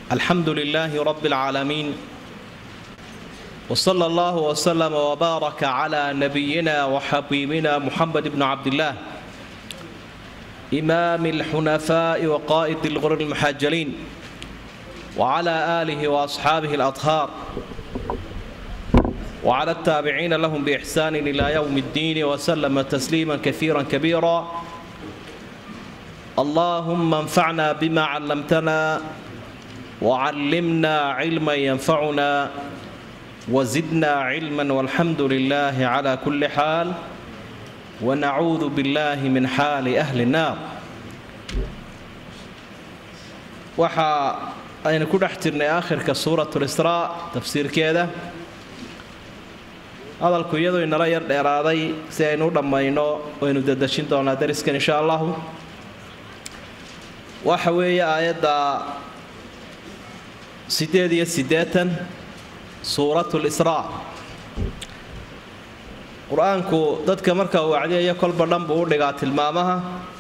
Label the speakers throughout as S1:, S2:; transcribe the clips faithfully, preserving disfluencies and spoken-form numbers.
S1: الحمد لله رب العالمين وصلى الله وسلم وبارك على نبينا وحبيبنا محمد بن عبد الله إمام الحنفاء وقائد الغر المحجلين وعلى آله وأصحابه الأطهار وعلى التابعين لهم بإحسان إلى يوم الدين وسلم تسليما كثيرا كبيرا. اللهم انفعنا بما علمتنا وعلمنا علما ينفعنا وزدنا علما والحمد لله على كل حال ونعوذ بالله من حال أهل النار. وحا أين كل احترنا آخر كسورة الإسراء تفسير كذا هذا الكيدو إن لا يرد إرادي سينو لما ينو وينو ددشين دونا درسك إن شاء الله. وحوي آيات سيدة سيدة سورة الإسراء قرآنكو دادك مركا وعديه يكل بردن بوردقات المامها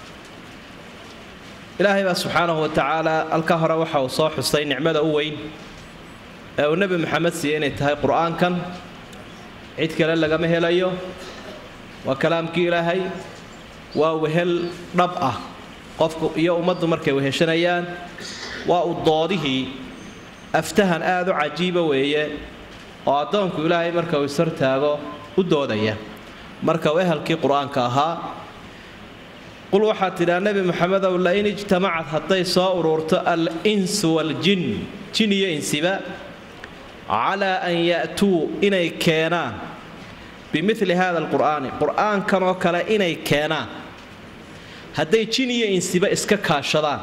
S1: إلهي سبحانه وتعالى الكهرة وحا وصاح حسين نعمة أوين والنبي محمد سيئني تهي قرآن كان عيد كلام لقمه إليه وكلامك إلهي ووهل ربأة قفك يوم مد مركا وهشنيان وأضاده أفتهن آذو عجيبة وهي وأعطانك إلهي مركا ويسرتاغو ودودية مركا ويهلكي قرآن كاها قل وحات إلى النبي محمد ولئن اجتمعت حتى يصورت الإنس والجن جنية إنسبا على أن يأتوا إني كينا بمثل هذا القرآن قرآن كانوا كلا إني كينا هدي جنية إنسبا إسكا كاشدان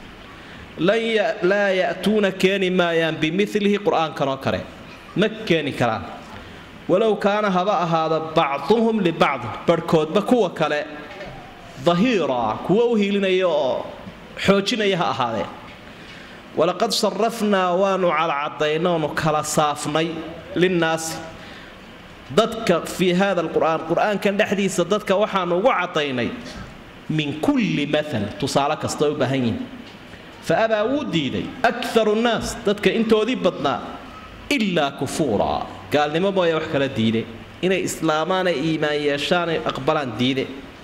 S1: لا يأتون كان ما يان بمثله قرآن كانوا كلا مكاني كلا ولو كان هذا هذا بعضهم لبعض بركود بكوا كلا ظهيرا كوا هيلنا يا حوجنا يا هذا ولقد صرفنا وانو على عضينا ونكلا صافني للناس ضدك في هذا القرآن القرآن كان حديث ضدك وحنا وعطيني من كل مثل تصالك استوى بهين فأبى وديدي أكثر الناس ضدك أنتوا ذي بطنا إلا كفورا قال لي ما بغى يحكي للدين إن إسلامان إيمان يشان أقبلان دينه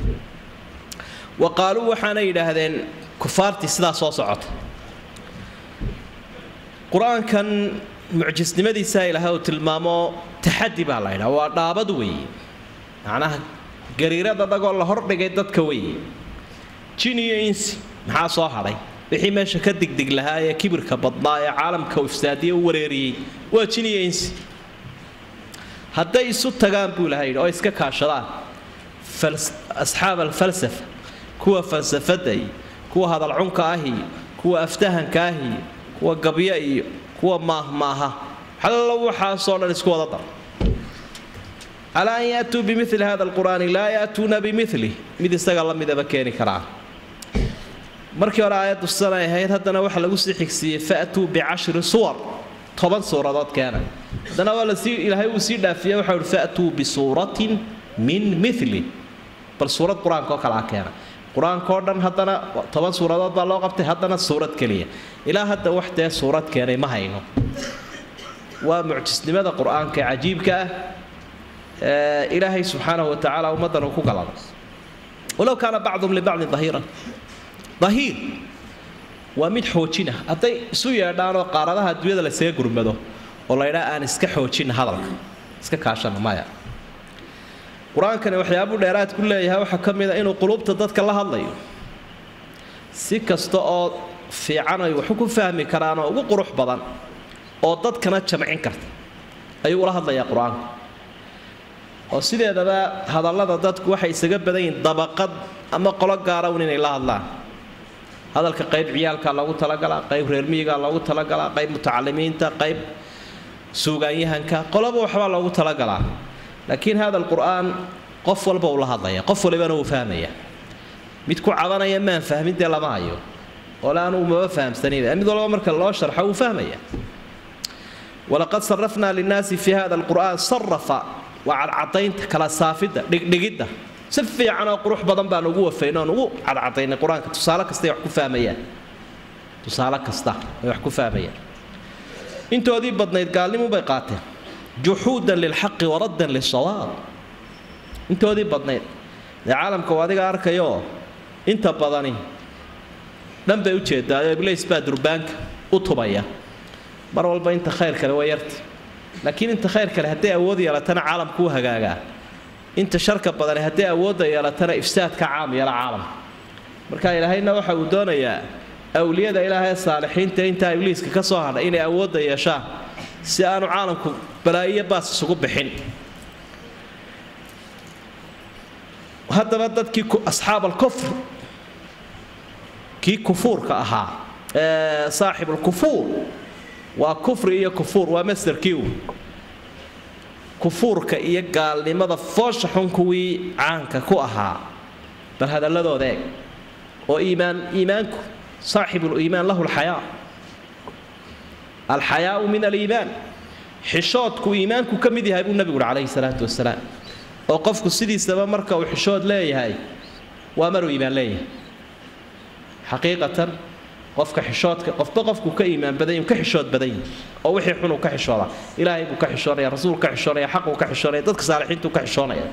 S1: وقالوا وحنا إلى هذين كفار تسلا صوصعت قرآن كان معجز لماذا سائلها وتلمامو تحدي بالله ودابدوي معناها قريرة ضد الله هرب جدد كوي جيني إنسي مع صاحبي wixii meesha ka digdig lahaa ee kibirka badnaa ee caalamka u ifsaadiyo wareeriyay waa jiniyeensi hadday isu tagaan buu lahayd oo iska kaashadaan asxaab alfalsafa kuwa falsafada kuwa hadal cunka ahi kuwa aftahanka ahi kuwa gabya iyo kuwa maahmaaha xallo waxa soo dhan isku wada dar ala an yatu bimithli hada alquran la yatuna bimithli mid isaga la midaba keeni karaa markii hore aayadu sanay ahayd haddana waxa lagu sii xigsiiyay fa'tu bi'ashri suwar toban suuradood keenay haddana wala si ilaahay uu sii dhaafiyay waxa uu fa'tu bi suuratin min mithli bal suurad quraanka kala keenay quraanka dhan haddana toban suuradood baa loo qabtay haddana suurad kaliya ilaa hadda waxtee suurad keenay ma hayno waa mucjisnimada quraanka cajiibka ah ee ilaahay subhanahu wa ta'ala ummadan ku galay walaw kana ba'dhum li ba'd dhahiran ظهير ومد حوجينه أتى سويا دارو قارضها الدنيا اللي سيجر مدو والله لا أنا إسك حوجين هذا إسك كاشان مايا قرآن كان وحيا أبو ديرات كلها وحكم إذا إنه قلوب تضدك الله الله سك استاء في عنا وحكم فهمي كرانا وقروح بدن أو ضد كانت جمعين كرت أي والله الله يا قرآن وسيدي هذا هذا الله ضدك وحي سجب بدين طبقات أما قلق قارون إن الله الله هذا القيب عيالك الله تلاقى قيب ريرميك الله تلاقى قيب متعلمين تا قيب سوقيهنك قلبوا حوال الله تلاقى لكن هذا القرآن قفل بوله هذا قفل بينه وفهميه متكو عضنا يمان فهمت يلا معي ولا أنا ما فهم سنين أمي ذو الأمر كالله شرحه وفهميه ولقد صرفنا للناس في هذا القرآن صرف وعلى عطين كلا صافدة دقيقة سفي عنا قروح بدن بان ugu wafeynaan ugu cadcadayna quraanka tusaale kasta wax ku fahmayaan tusaale kasta ay wax ku fahmayaan intoodii badnayd gaalnimo bay qaateen juhuudan lilxaqi waraddan lisawaab intoodii badnayd ee caalamka adiga arkayo inta badani dhan bay u jeedaayo iblis baa durbaanka u tubaya mar walba inta khayr kale way yarta laakiin inta khayr kale haddii awood yeelatana caalamku u hagaagaa inta sharka badan haddii awood yeelatana ifsaadka caam yeela caalam marka ilaahayna waxa uu doonayaa awliyada ilaahay saalixiinta inta ibliiska ka soo hadhay inay awood yeeshaan si aanu caalamku balaayiyo baas isugu bixin haddaba dadkii asxaab al-kufr kii kufuurka ahaa ee saaxib al-kufuur waa kufri iyo kufuur waa masdarkii kufuurka iyo gaalnimada foosha xun kuwii caanka ku ahaa bal hadalladooda eeg oo iimaan iimaanku saaxib al-iimaan lahu al-xayaa al-xayaa min al-iimaan xishoodku iimaanku ka mid yahay buu nabigu calayhi salaatu wasalaam oo qofku sidiisaba marka uu xishood leeyahay waa maruu iimaan leeyahay xaqiiqatan qofka xishoodka qofba qofku ka iimaan badan yahay ka xishood badan yahay oo wixii xun uu ka xishooda ilaahay buu ka xishoonaya rasuul ka xishoonaya xaq uu ka xishoonaya dadka saalixiintu ka xishoonaya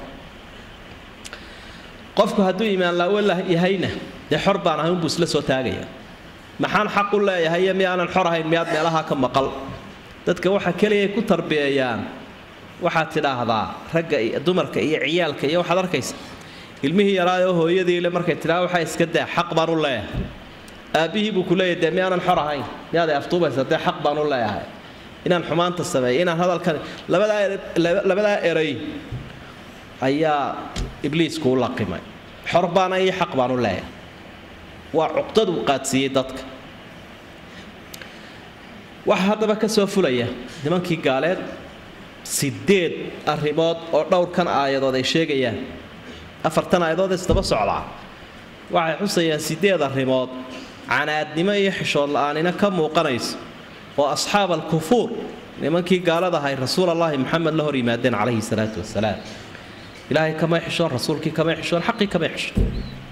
S1: qofku hadduu iimaan la yahayna de xor baan ahay buu isla soo taagaya maxaan xaq u leeyahay miyaanan xor ahayn miyaad meelaha ka maqal dadka waxa kaliya ku tarbiyayaan waxa tidhaahdaa ragga iyo dumarka iyo ciyaalka iyo waxa arkaysa ilmihii yaraayo hooyadii ile markay tiraa waxa iska daa xaq baan u leeyahay aabihii buu ku leeyahay miyaanan xor ahayn miyaad aftuubaysa de xaq baan u leeyahay inaan xumaanta sameeyo inaan hadalkan labada labada eray ayaa ibliisku u laqimay xor baan ay xaq baan u leeyahay waa cuqdadu qaadsiiyay dadka waxa hadaba ka soo fulaya nimankii gaaleed sideed arrimood oo dhowr kan aayadood ay sheegayaan afartan aayadood isdaba socdaa waxay xusayaan sideed arrimood canaadnimo iyo xishood la'aanina ka muuqanayso oo asxaab al-kufuur nimankii gaalada ahay rasuulullaahi maxamed la hor yimaadeen calayhi salaatu wasalaam ilaahay kama xishoon rasuulkii kama xishoon xaqii kama xishoon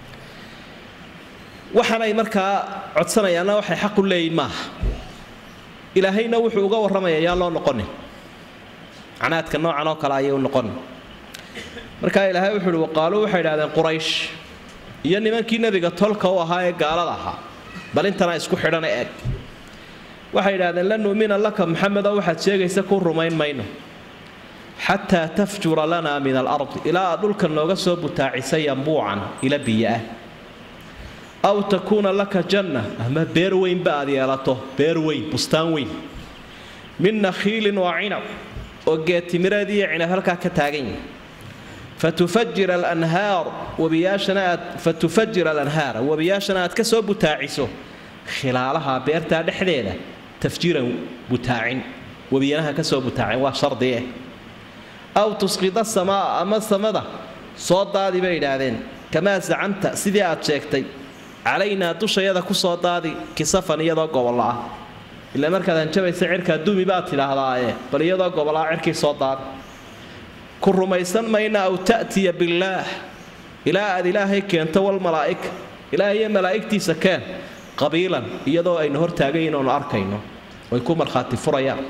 S1: waxaanay markaa codsanayaana waxay xaq u leeyihiin maaha ilaahayna wuxuu uga warramayaa yaa loo noqonin canaadka noocan oo kale ayay u noqonin markaa ilaahay wuxuu uhi waqaaluu waxay idhahdeen quraysh iyo nimankii nebiga tolka u ahaa ee gaalada ahaa bal intana isku xidhana eeg waxay idhahdeen lan nu'mina laka maxamedo waxaad sheegaysa ku rumayn mayno xataa tafjura lanaa min alardi ilaa aad dhulka nooga soo butaacisa yambuucan ila biyo ah aw takuuna laka janna ama beer weynba aad yeelato beer weyn bustaan weyn min nakhiilin wa cinab oo geetimireed iyo cinab halkaa ka taagan yahay fatufajira alanhaar wabiyaashana aad fatufajira alanhaar wabiyaashana aad ka soo butaaciso khilaalaha beertaa dhexdeeda tafjiiran butaacin wabiyanaha ka soo butaacin waa shardi eh aw tusqida samaa ama samada soo daadi bay idhaahdeen kamaa zacamta sidii aad sheegtay calaynaa dushayada ku soo daadi kisafan iyadoo gobollo ah ilaa markaad hanjabaysa cirkaa dumi baad tidhaahdaaye bal iyadoo gobollo ah cirkii soo daadi ku rumaysan mayna aw ta'tiya billaah ilaa aad ilaahay keento walmalaa'ika ilaahay iyo malaa'igtiisa keen qabiilan iyadoo aynu hortaagayn oonu arkayno way ku markhaati furayaan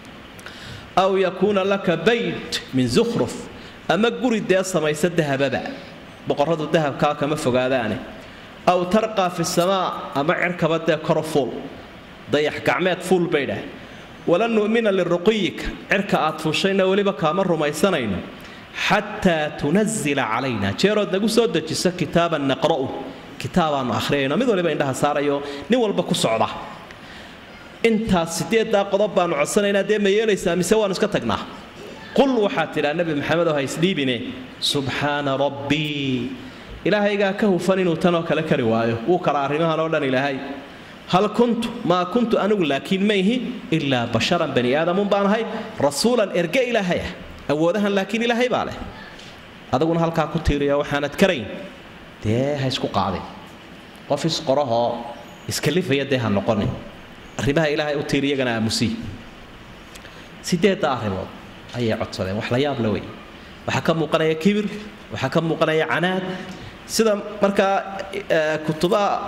S1: aw yakuuna laka bayt min zukhruf ama guri dee samaysa dahababa boqorradu dahabkaa kama fogaadaane aw tarqaa fi samaa ama cirkaba dee koro fuul dayax gacmeed fuul bay dhah walan nu'mina liruqiyika cirka aad fuushayna weliba kaama rumaysanayno xataa tunazila calayna jeerood nagu soo dejiso kitaaban naqra'u kitaabaannu akhriyayno mid waliba indhaha saarayo nin walba ku socda intaas sideeddaa qodob baannu codsanaynaa dee ma yeelaysaa mise waannu iska tagnaa qul waxaad tidhaa nebi maxamed oo ha isdhiibine subxaana rabbii ilaahaygaa ka hufan inuu tanoo kale kari waayo wuu kala arrimahan oo dhan ilaahay hal kuntu maa kuntu anigu laakiin mayhi ilaa basharan bani aadamun baan ahay rasuulan erge ilaahay ah awoodahan laakiin ilaahay baa leh adaguna halkaa ku tiiriya waxaanad karayn dee ha isku qaadin qof isqorahoo iskalifaya dee ha noqonin arrimaha ilaahay u tiiri iyagana aamusi sideedda arrimood ayay codsadeen wax la yaab la wey waxaa ka muuqanaya kibir waxaa ka muuqanaya canaad sida markaa kutubaha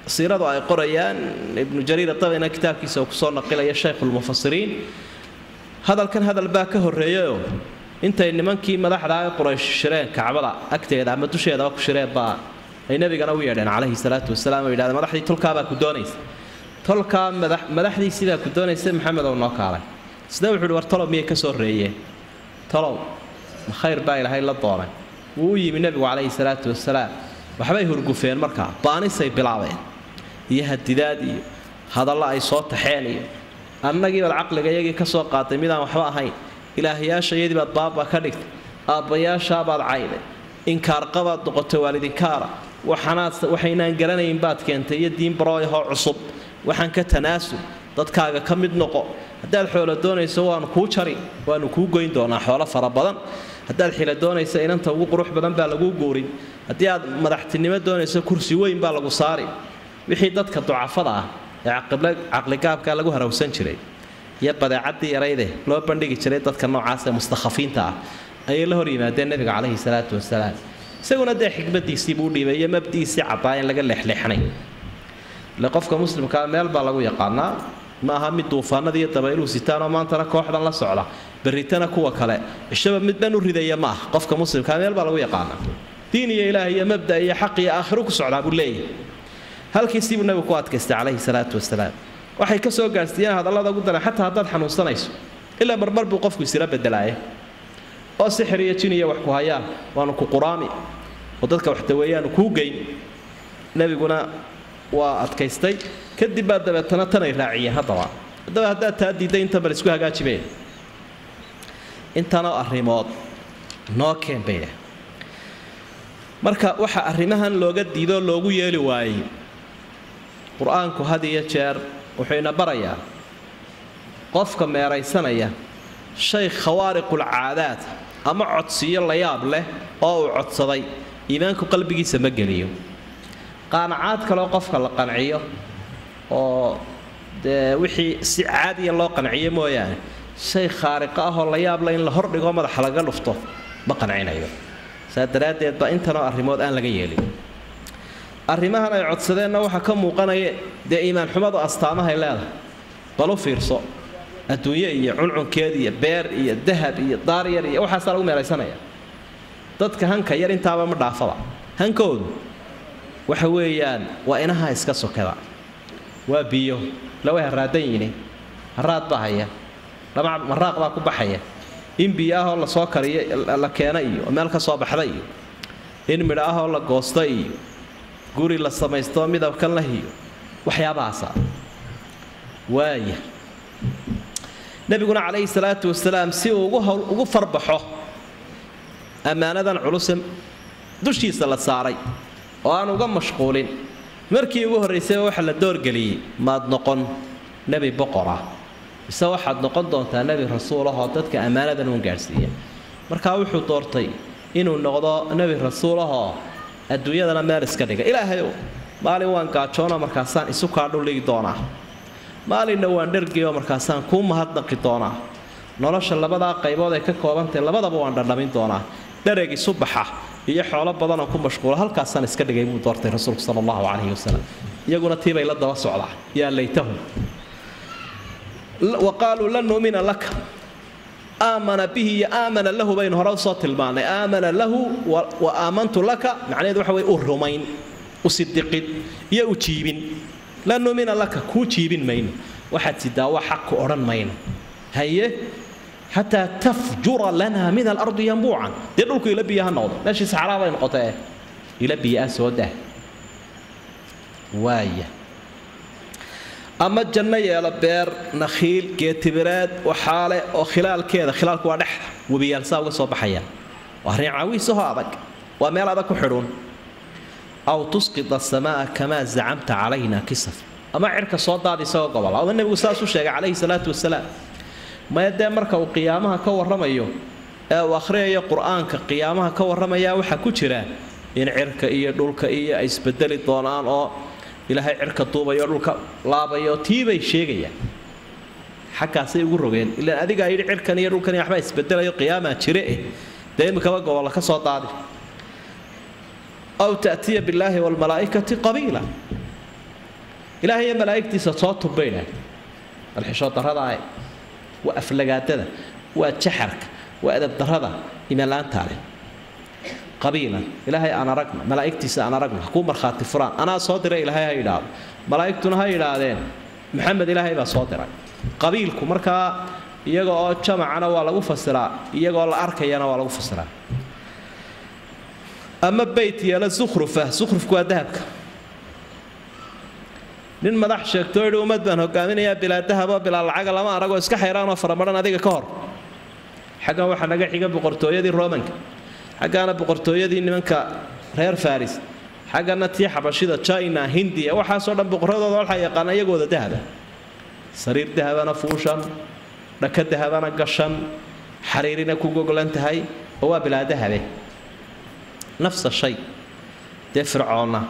S1: siiradu ay qorayaan ibnu jariir at-tabari kitaabkiisa ku soo naqilaya shaykhul mufassiriin hadalkan hadal baa ka horeeyo intay nimankii madaxda ay quraysh shireen kacbada agteeda ama dusheeda ku shireen baa ay nabigana u yeedheen calayhi salaatu wasalaam oo yidhahdeen madaxdii tolka baa ku doonaysa tolka madax madaxdiisii baa ku doonaysa maxamed oo noo kaalay sida wuxuu war tolo miyay ka soo reeyeen tolo ma khayr baa ilaahay la doonay wuu yimi nabigu calayhi salaatu wasalaam waxbay hurgufeen markaa baanisay bilaabeen iyo hadidaad iyo hadalla ay soo taxeen iyo annagii bal caqliga iyagii ka soo qaatay midaan waxba ahayn ilaahiyaasha iyadii baad baaba ka dhigtay aabbayaashaa baad cayday inkaar qabaad noqotay waalidinkaara waxaanaad waxaynaan garanayn baad keentay iyo diin barooyahoo cusub waxaan ka tanaasub dadkaaga ka mid noqo haddaad xoolo doonayso waanu kuu jari waanu kuu goyn doonaa xoolo fara badan haddaad xila doonayso inanta ugu qurux badan baa laguu goorin haddii aad madaxtinimo doonayso kursi weyn baa lagu saari wixii dadka ducafada ah ee caqligaabka lagu harawsan jiray iyo badeecadii yarayde loo bandhigi jiray dadka noocaas ee mustakhafiinta ah ayay la hor yimaadeen nabiga calayhi salaatu wasalaam isaguna dee xikmadiisii buu dhiibay iyo mabdiisii caddaa in laga leexleexnay le qofka muslimkaa meel baa lagu yaqaanaa ma aha mid duufaanada iyo dabayluhu sitaanoo maantana kooxdan la socda berritana kuwa kale ishaba mid dhan u ridaya ma ah qofka muslimkaa meel baa lagu yaqaanaa diin iyo ilaah iyo mabda iyo xaq iyo aakhiro ku socdaa buu leeyahay halkiisii buu nabigu ku adkaystay calayhi salaatu wasalaam waxay ka soo gaarsiiyeen hadallada ugu daran xataa haddaad xanuunsanayso ilaa marmar buu qofku isla bedelaaya oo sixir iyo jin iyo wax ku hayaan waanu ku quraami oo dadka wax daweeyaanu kuu geyn nabiguna waa adkaystay kadib baa dabeetana tanay raaciyeen haddaba haddaba haddaad taa diidday inta bal isku hagaajibeen intana arrimood noo keen bay marka waxa arrimahan looga diido loogu yeeli waayey qur-aanku had iyo jeer wuxuu ina barayaa qofka meeraysanaya shay khawaariqul caadaad ama codsiyo la yaab leh oo uu codsaday iimaanku qalbigiisa ma geliyo qaanacaad kale qofka la qanciyo oo de wixii si caadi loo qanciyo mooyaan shay khaariq ah oo la yaab leh in la hordhigo madax laga dhufto ma qancinayo saadaradeed ba intana arrimood aan laga yeelin arrimahan ay codsadeenna waxa ka muuqanaya de iimaan xumadu astaamaha leedahay bal u fiirso adduunyo iyo cuncunkeed iyo beer iyo dahab iyo daaryar iyo waxaas lagu meeraysanaya dadka hanka yar intaaba ma dhaafaba hankoodu waxa weeyaan waa inaha iska sokada waa biyo lawa haraadayni haraad bahaya lama maraaq baa ku baxaya in biyaha la soo kariyo la keenay iyo meel ka soo baxday in midhaha la goostay iyo guri la samaysto midabkan la hiyo waxyaabahaas waaya nabiguna calayhi salaatu wasalaam si ugu ugu farbaxo amaanadan culus dushiisa la saaray oo aan uga mashquulin markii ugu horeysay waxa la door galiyay maad noqon nabi boqora isa waxaad noqon doontaa nabi rasuul ah oo dadka amaanadan uu gaarsiiyay marka wuxuu doortay inuu noqdo nabi rasuul ah oo adduunyadana meel iska dhiga ilaahay maalin waan gaajoona markaasaan isu ka dhuligi doonaa maalinna waan dhergiyo markaasaan ku mahadnaqi doonaa nolosha labada qaybood ay ka koobantay labadaba waan dhadhamin doonaa dheregi subaxa iyo xoolo badan oo ku mashquul halkaasaan iska dhigay buu doortay rasuulku sallallahu alayhi wasallam iyaguna tiibay la daba socdaa yaa laytahu وقالوا لن نؤمن لك آمن به آمن له بين هراء صوت المعنى آمن له وآمنت لك معنى ذو حوي أهرمين أصدقين يا أجيبين لن نؤمن لك كو جيبين مين واحد سداوى حق أوران مين هي حتى تفجر لنا من الأرض ينبوعا يدلك إلى بيها النوض ماشي سعراء بين قطعه إلى بيها سوداء وايه أما الجنة يا لبير نخيل كتبراد وحالة وخلال كذا خلال كوادح وبيالسا وصباحيا وهرين عويسه هذاك وما هذاك حرون أو تسقط السماء كما زعمت علينا كسف أما عرك صوت هذه سوا قبل أو النبي صلى الله عليه الصلاة والسلام ما يدام مركه وقيامها كور رميو وآخرية قرآن كقيامها كور رميا وحكوشرا إن عرك إيه دولك إيه إسبدل الضنان أو ilaahay cirka duubayo dhulka laabayo tiibay sheegayaan xakaasay ugu rogeen ilaa adiga ay cirkan iyo dhulkan waxba isbedelayo qiyaama jire eh deemka ba gobol ka soo daadi aw taatiya billahi wal malaa'ikati qabila إلهي ملائكتي ستوت بينه الحشوط هذا وأفلقاتنا وتشحرك وأدب هذا إيمان تالي قبيلا إلهي أنا رقم ملائكتي أنا رقم حكومة خاطي فران أنا صادر إلهي هيدا ملائكتنا هيدا محمد إلهي بصادر قبيلكم مركا يجوا جمع أنا ولا أفسره يجوا الأرك أنا ولا أفسره أما بيتي على زخرفة زخرف كوا ذهب nin madax sheegto inuu umad baan hogaaminaya bilaa dahaba bilaa lacag lama arago iska xeeraan oo faramaran adiga ka hor xaga waxa naga xiga boqortooyadii Roomanka xagaana boqortooyadii nimanka reer Faris xagana tii xabashida China Hindiya waxa soo dhan boqoradooda waxa yaqaan iyagooda dahaba sariir dahabana fuushan dhaka dahabana gashan xariirina ku gogolan tahay oo waa bilaa dahabe nafs shay de fircoona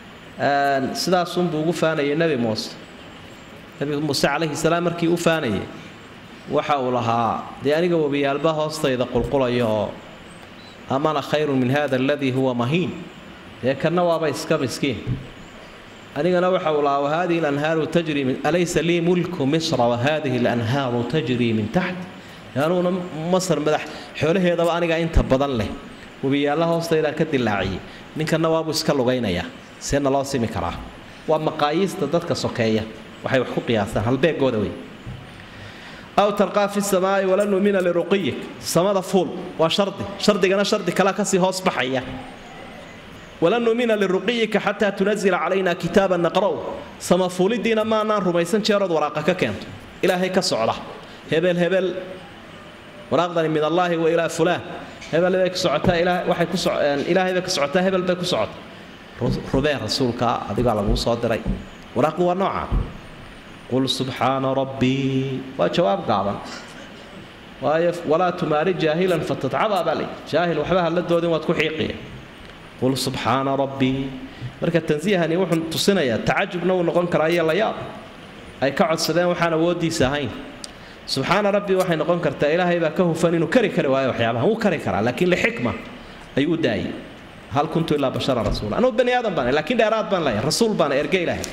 S1: sidaas uu ugu faanayay nabi Muuse nabi Muuse alayhi salaam markii uu faanayay waxa uu lahaa de aniga wabiyalba hoostayda qulqulayo amana khayrun min hada alladhi huwa mahin yakana waaba iska miskiin anigana waxa uu lahaa hadi al-anharu tajri min alaysa li mulku misr wa hadhihi al-anharu tajri min taht yaanuna masar madax xoolaheeda aniga inta badan leh wabiyalaha hoostayda ka dilaaciyay ninkana waaba iska lugaynaya سينا الله سيمي كراه ومقاييس تدك سكية وحي وحقوق قياسا هل بيك قوة وي أو تلقى في السماء ولن نؤمن لرقيك السماء فول وشرطي شرطي أنا شرطي كلا كسي هوس بحية ولن نؤمن لرقيك حتى تنزل علينا كتابا نقرأه سما فول الدين ما نار رميسان شارد وراقك كنت إلهي كسعرة هبل هبل وراقضني من الله وإلى فلان هبل بيك سعتا إله وحي كسع إلهي بيك سعتا هبل بيك سعتا ربي رسولك أديك على أبو صادري ورقوا نوعا قل سبحان ربي وجواب قابا ولا تماري جاهلا فتتعب بالي جاهل وحبها للدودين وتكون حقيقية قل سبحان ربي مركة التنزيه أني وحن تصنيا تعجب نو نقول كرايا لياب أي كعد سلام وحنا ودي سهين سبحان ربي وحين نقول كرتا إلهي بكه فنين كري كري وهاي وحيابها هو كري كرا لكن لحكمة أي وداي هل كنت إلا بشر رسول أنا بني آدم بني لكن دارات بني رسول بني إرجع له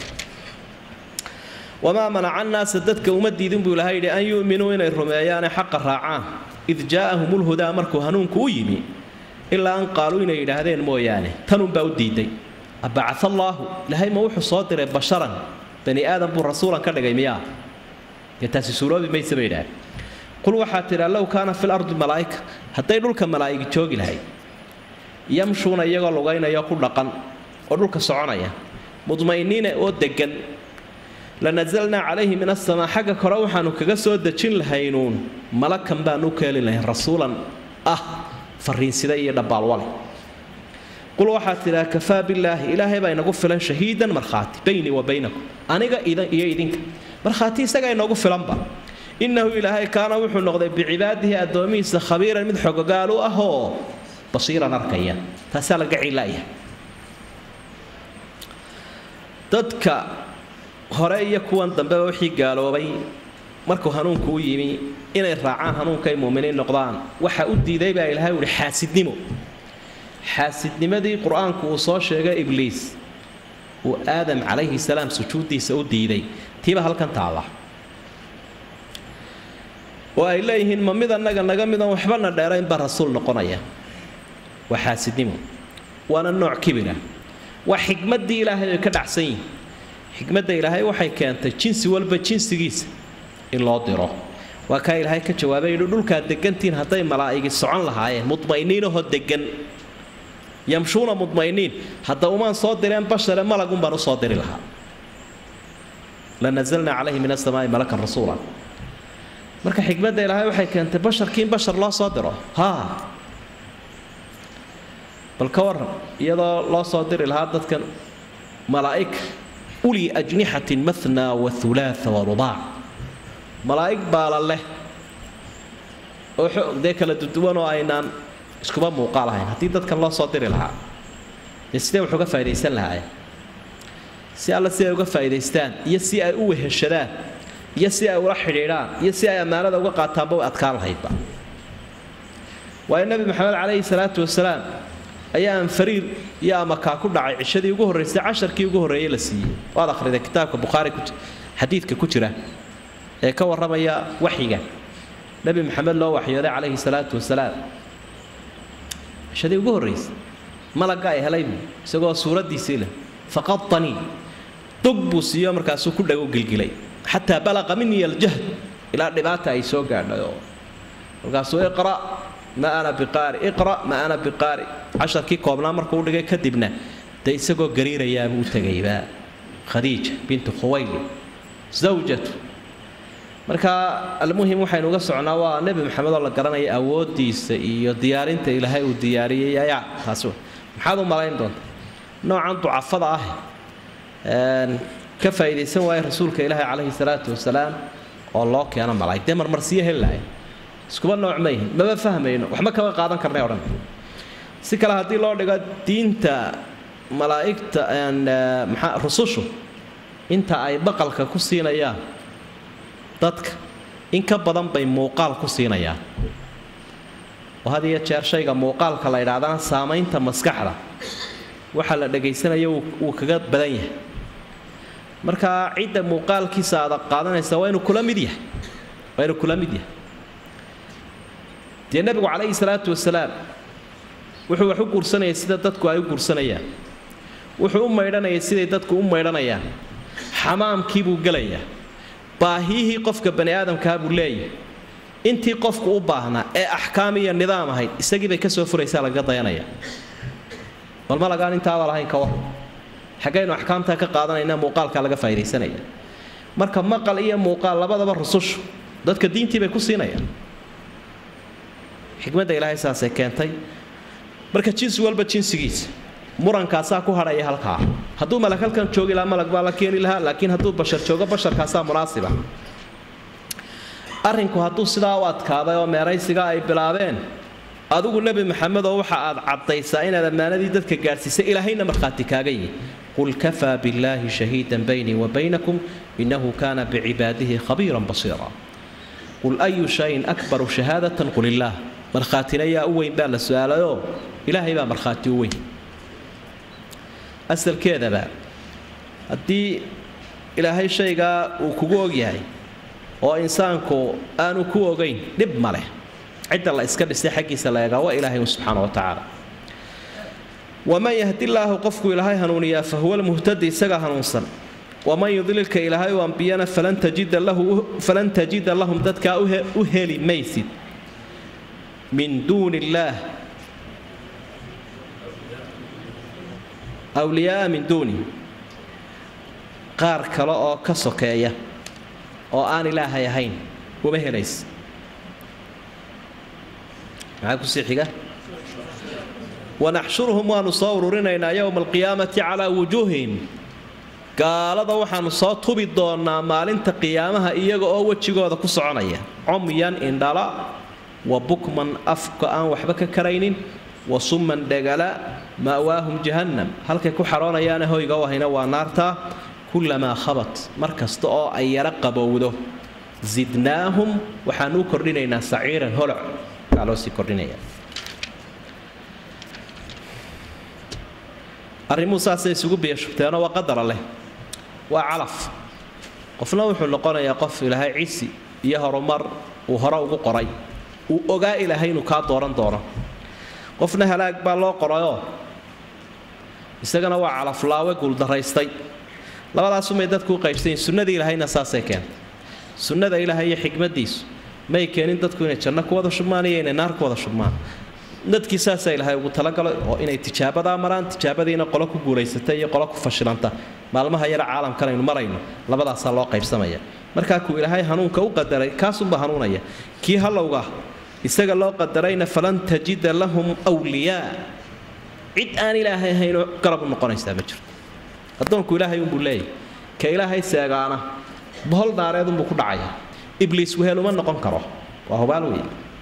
S1: وما منع الناس سدتك ومدي ذنب لهيد أن يؤمنوا إن الرميان حق الرعان إذ جاءهم الهدى مركو هنون كويمي إلا أن قالوا إن إلى هذين مويانه تنم بودي دي أبعث الله لهي موح صادر بشرا بني آدم برسولا كذا جميع يتأسسوا بما يسمونه قل وحاتر لو كان في الأرض ملائكة حتى يقول كملائكة توجي لهي يمشون يجوا لغينا يأكل لقن ودول كسرعنا مطمئنين ودقن لنزلنا عليه من السماء حاجة كروحا وكجسوا الدشين الهينون ملكا بانوكل له رسولا أه فرين سداي دبال والي قل واحد لا كفى بالله إلهي بين قفلا شهيدا مرخاتي بيني وبينكم أنا إذا إيدينك مرخاتي سجى نقف لمبا إنه إلهي كان وحنا نقضي بعباده الدوميس خبيرا من حق قالوا أهو بصيرا نركيا تسالق علاية تدك هرأي كوان دنبا وحي قالوا بي مركو هنون كويمي إن الرعان هنون كي مؤمنين نقضان وحا أدي دي بقى إلهي ولحاسد نمو حاسد نمو دي قرآن كوصا شيغا إبليس وآدم عليه السلام سجود دي سأدي دي تيبا هل كانت الله وإليهن مميدا نغا نغا ميدا وحبنا دائرين برسول نقنايا وحاسدنمو وانا النوع كبيرة وحكمة دي إلهي كدعسين حكمة دي إلهي وحي كانت جنس والبا جنس جيس إلا ديره وكا إلهي كجوابي يقولوا لك دقنتين هطي ملائكة السعان لها مطمئنين وهو دقن يمشون مطمئنين حتى ومان صادرين بشر ملقون بانو صادر لها لنزلنا عليه من السماء ملكا رسولا marka xigmada Ilaahay waxay keentay basharkiin bashar loo soo diro ha bal ka waran iyadoo loo soo diri lahaa dadkan malaa'ik uli ajnihatin mathna wa thulatha wa ruba' malaa'ik baala leh oo de kala duwan oo aynaan iskuba muuqaal ahayn hadii dadkan loo soo diri lahaa sidee wuxuu ka faa'iideysan lahaa si alla si ay uga faa'iideystaan iyo si ay u weheshadaan يسي أو راح حريران يسي أمانة ذو قاتبوا أتكال هيبا والنبي محمد عليه الصلاة والسلام ayaan fariir iyo ama kaa ku dhacay cishadii ugu horreysay casharkii ugu horreeyay la siiyey waad akhriday kitaabka bukhaari xadiidka ku jira ee ka warramaya waxyiga nabi maxamed loo waxyooday calayhi salaatu wasalaam cishadii ugu horreysay malaga ay helay isagoo suuraddiisii leh faqadtanii dog buu siiyo markaasuu ku dhago gilgilay xataa balaqa minii aljahd ilaa dhibaata ay soo gaadhay oo markaasuu iqra ma ana biqaari iqra ma ana biqaari casharkii koobnaa markuu dhigay kadibna dee isagoo gariirayaa buu tegayba khadiija bintu khuwayli zawjatu marka almuhim waxaynu uga socnaa waa nabi maxamed oo la garanaya awoodiisa iyo diyaarinta ilaahay uu diyaariyay ayaa taas maxaad u malayn doontaa noocan ducafada ah ka faa'iideysan waaya rasuulka ilaahay calayhi salaatu wasalaam oo loo keeno malaa'ig dee marmarsiyo helaaya iskuba nooc ma yihin maba fahmayno waxba kama qaadan karnay odhan si kale haddii loo dhigo diinta malaa'igta maxaa rusushu inta ay baqalka ku siinayaan dadka in ka badan bay muuqaal ku siinayaan oo had iyo jeer shayga muuqaalka la yidhaahdana saamaynta maskaxda waxa la dhagaysanaya wuu kaga badan yahay marka cidda muuqaalkiisa aad qaadanaysa waa inuu kula mid yahay waa inuu kula mid yahay dee nabigu calayhi salaatu wasalaam wuxuu wax u guursanayay sida dadku ay u guursanayaan wuxuu u maydhanayay siday dadku u maydhanayaan xamaamkii buu gelayaa baahiyihii qofka bani aadamkaa buu leeyahay intii qofku u baahnaa ee axkaam iyo nidaam ahayd isagii bay ka soo furaysaa lagaga dayanaya bal ma lagaan intaaba lahayn ka war xaggaynu axkaamtaa ka qaadanaynaa muuqaalkaa laga faa'iidaysanaya marka maqal iyo muuqaal labadaba rusushu dadka diintii bay ku siinayaan xikmadda ilaahay saasay keentay marka jinsi walba jinsigiisa murankaasaa ku hadhaya halkaa hadduu malag halkan joogi lahaa malag baa la keeni lahaa laakiin hadduu bashar joogo basharkaasaa munaasiba arrinku hadduu sidaa u adkaaday oo meeraysiga ay bilaabeen adigu nebi maxamed oo waxa aad caddaysaa inaad ammaanadii dadka gaadhsiisay ilaahayna markhaati kaaga yihi qul kafaa billaahi shahiidan baynii wa baynakum innahu kaana bicibaadihi khabiiran basiira qul ayu shayin akbaru shahaadatan qul illaah markhaatina yaa u weyn baa la su-aalayoo ilaahay baa markhaati u weyn asalkeedaba haddii ilaahay shaygaa uu kugu ogyahay oo insaanku aanu ku ogayn dhib ma leh cidda la iska dhisay xaggiisa la eegaa waa ilaahay subxaana wa tacaala waman yahdi illaahu qofku ilaahay hanuuniyaa fa huwa almuhtadi isagaa hanuunsan waman yudlilka ilaahay u ambiyana falan tajida lahu falan tajida lahum dadkaa u heli maysid min duuni illaah awliyaa min duuni qaar kale oo ka sokeeya oo aan ilaahay ahayn uma helaysa maxaa kusii xiga wanaxshuruhum waanu soo ururinaynaa yowma alqiyaamati calaa wujuuhihim gaalada waxaanu soo tubi doonaa maalinta qiyaamaha iyaga oo wejigooda ku soconaya cumyan indhala wa bukman afka aan waxba ka karaynin wa summan dhegala ma'waahum jahannam halkay ku xaroonayaana hoyga u ahayna waa naartaa kullamaa khabat mar kasta oo ay yaro qabowdo zidnaahum waxaanu u kordhinaynaa saciiran holoc kaa loo sii kordhinaya arrimuhu saasay isugu biyashubteenoo waa qadara leh waa calaf qofna wuxuu noqonayaa qof ilaahay cisi iyo horumar uu hore ugu qoray uu ogaa ilaahay inuu kaa dooran doono qofna halaag baa loo qorayoo isagana waa calaflaawe guuldaraystay labadaasumay dadku u qaybsayiin sunnadii ilaahayna saasay keentay sunnada ilaahay iyo xikmaddiisu may keenin dadku inay janno ku wada shubmaan iyo inay naar ku wada shubmaan dadkii saasaa ilaahay ugu talagalay oo inay tijaabadaa maraan tijaabadiina qolo ku guulaysata iyo qolo ku fashilanta maalmaha yara caalamkan aynu marayno labadaasaa loo qaybsamaya markaa kuu ilaahay hanuunka u qadaray kaasunba hanuunaya kii hallowga isaga loo qadarayna falan tajida lahum wliyaa cid aan ilaahay ahaynoo garab u noqonaysaa ma jirto addoonku ilaahay unbuu leeyahy ka ilaahay seegaana bohol naareed unbuu ku dhacaya ibliis wehel uma noqon karo waa hubaal wey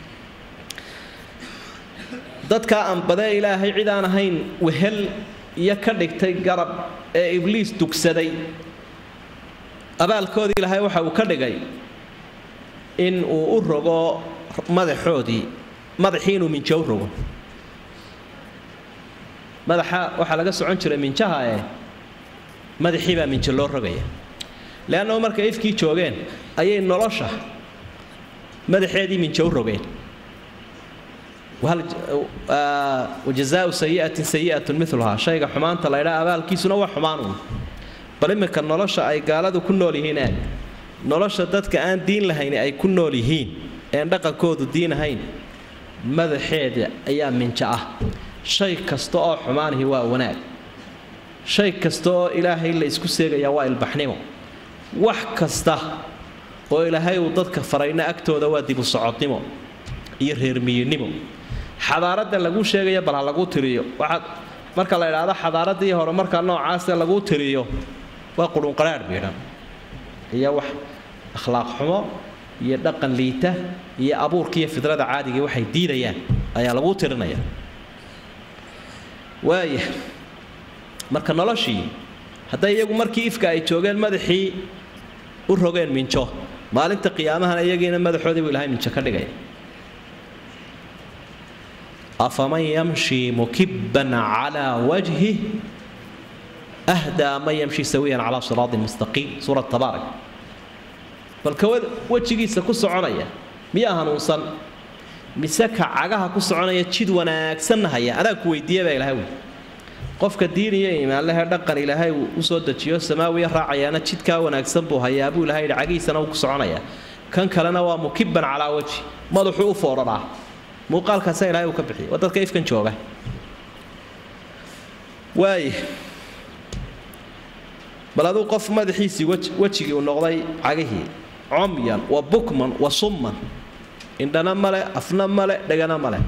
S1: dadka ambadee ilaahay cid aan ahayn wehel iyo ka dhigtay garab ee ibliis dugsaday abaalkoodii ilaahay waxa uu ka dhigay in uu u rogo madaxoodii madaxii inuu minjo u rogo madaxa waxa laga socon jiray minjaha ee madaxii baa minja loo rogaya laana marka ifkii joogeen ayay nolosha madaxeedii minja u rogeen وهل وجزاء سيئة سيئة مثلها شيء حمان تلاقي أبال كيسنا وحمانون بل إما كان نلش أي قالوا كنا لهين نلش دتك أن دين لهين أي كنا لهين أن دق كود الدين هين ماذا حيد أيام من شاء شيء كستاء حمان هو ونال شيء كستاء إلهي اللي يسكسر يا وائل بحنيمه وح كسته وإلهي وضدك فرينا أكتو دوادي بصعطنمه يرهر مينمه xadaarada lagu sheegay bal lagu tiriyo waxa marka la yiraahdo xadaaradii hore marka noocaas lagu tiriyo waa qurun qaraar biiran iyo wax akhlaaq xumo iyo dhaqan liita iyo abuurkiyo fidrada caadiga waxay diidayaan ayaa lagu tirinaya waaya marka noloshii haday iyagu markii ifka ay joogeen madaxii u rogeen minjo maalinta qiyaamaha iyagiina madaxoodii Ilaahay minjo ka dhigay أفمن يمشي مكبا على وجهه أهدى من يمشي سويا على صراط مستقيم سورة تبارك فالكواد وجهي سكس عنايا مياها نوصل مسكها عجاها كس عنايا تشد وناكسنها يا أنا كويدية بالهوي قف كدير يا ما لها دقن إلى هاي وصوت تشيو السماوي راعي أنا تشد كاونا كسبوها يا أبو لهاي العجيس أنا وكس عنايا كان كلنا ومكبا على وجهي ما ضحوا فورا muuqaal ka say ilaahay uu ka bixiyo wadadka ifkan jooga way baladu qof madaxiisi wajigi uu noqday cagahi umyan wa bukman wa summan indana male afna male dhagana male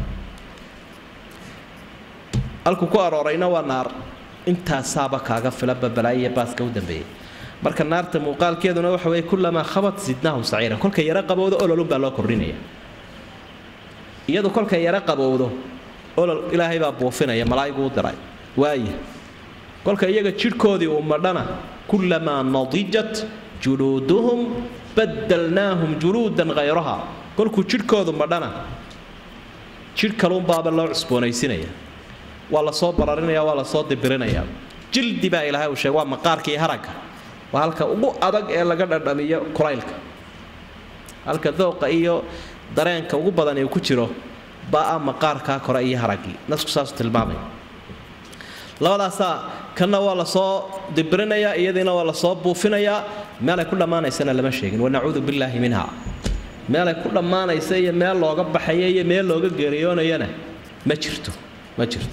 S1: alku ku aroorayna waa naar inta saaba kaaga filaba balaaye baaska u dambeeyay marka naarta muuqaalkeeduna waxa way kullama khabat sidnahum sa'iira kulka yara qabowdo ololun baa loo kordhinaya iyadoo kolka yara qabowdo olol ilaahay baa boofinaya malaayigu u diray waaye kolka iyaga jirkoodii uu madhana kullama nadijat juluduhum badalnaahum juludan ghayraha kolku jirkoodu madhana jir kalun baaba loo cusboonaysinaya waa la soo bararinaya waa la soo dibirinaya jildi baa ilaahay u sheegay waa maqaarkii haraga waa halka ugu adag ee laga dhadhamiyo kulaylka halka dooqa iyo dareenka ugu badan ee ku jiro baa maqaarka kore iyo haragi nasku saas tilmaamay labadaas kana waa la soo dibrinaya iyadina waa la soo buufinaya meel ay ku dhamaanaysana lama sheegin wa na'uudu billahi minha meel ay ku dhamaanaysa iyo meel looga baxay iyo meel looga geeriyoonayana ma jirto ma jirto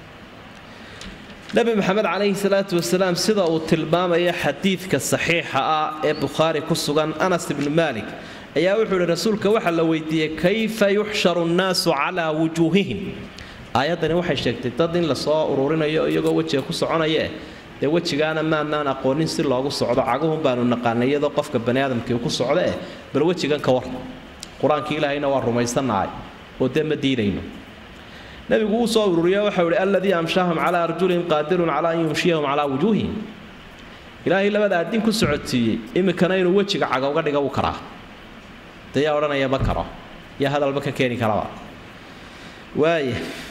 S1: nabi maxamed calayhi salaatu wasalaam sida uu tilmaamay xadiidka saxiixa ah ee bukhari ku sugan anas ibn malik ayaa wuxuu yiri rasuulka waxa la weydiiyay kayfa yuhsharu an-naasu ala wujuhihim aayadani waxay sheegtay dad in la soo ururinayo iyagoo wajiga ku soconaya ee wajigaana maanaan aqoonin si loogu socdo caguhum baanu naqaanay iyadoo qofka bani aadamkii ku socdo ee bal wajigan ka war quraanka ilaahayna waa rumaysanaay oo dema diinayno nabigu uu soo ururiyo waxa uu yiri alladhi amshahum ala arjulihim qadirun ala an yumshiyahum ala wujuhihim ilaahay labada adin ku socodsiiyay imikana inuu wajiga caga uga dhigo u karaa يا ورنا يا بكرة يا هذا البكر كيني كلام واي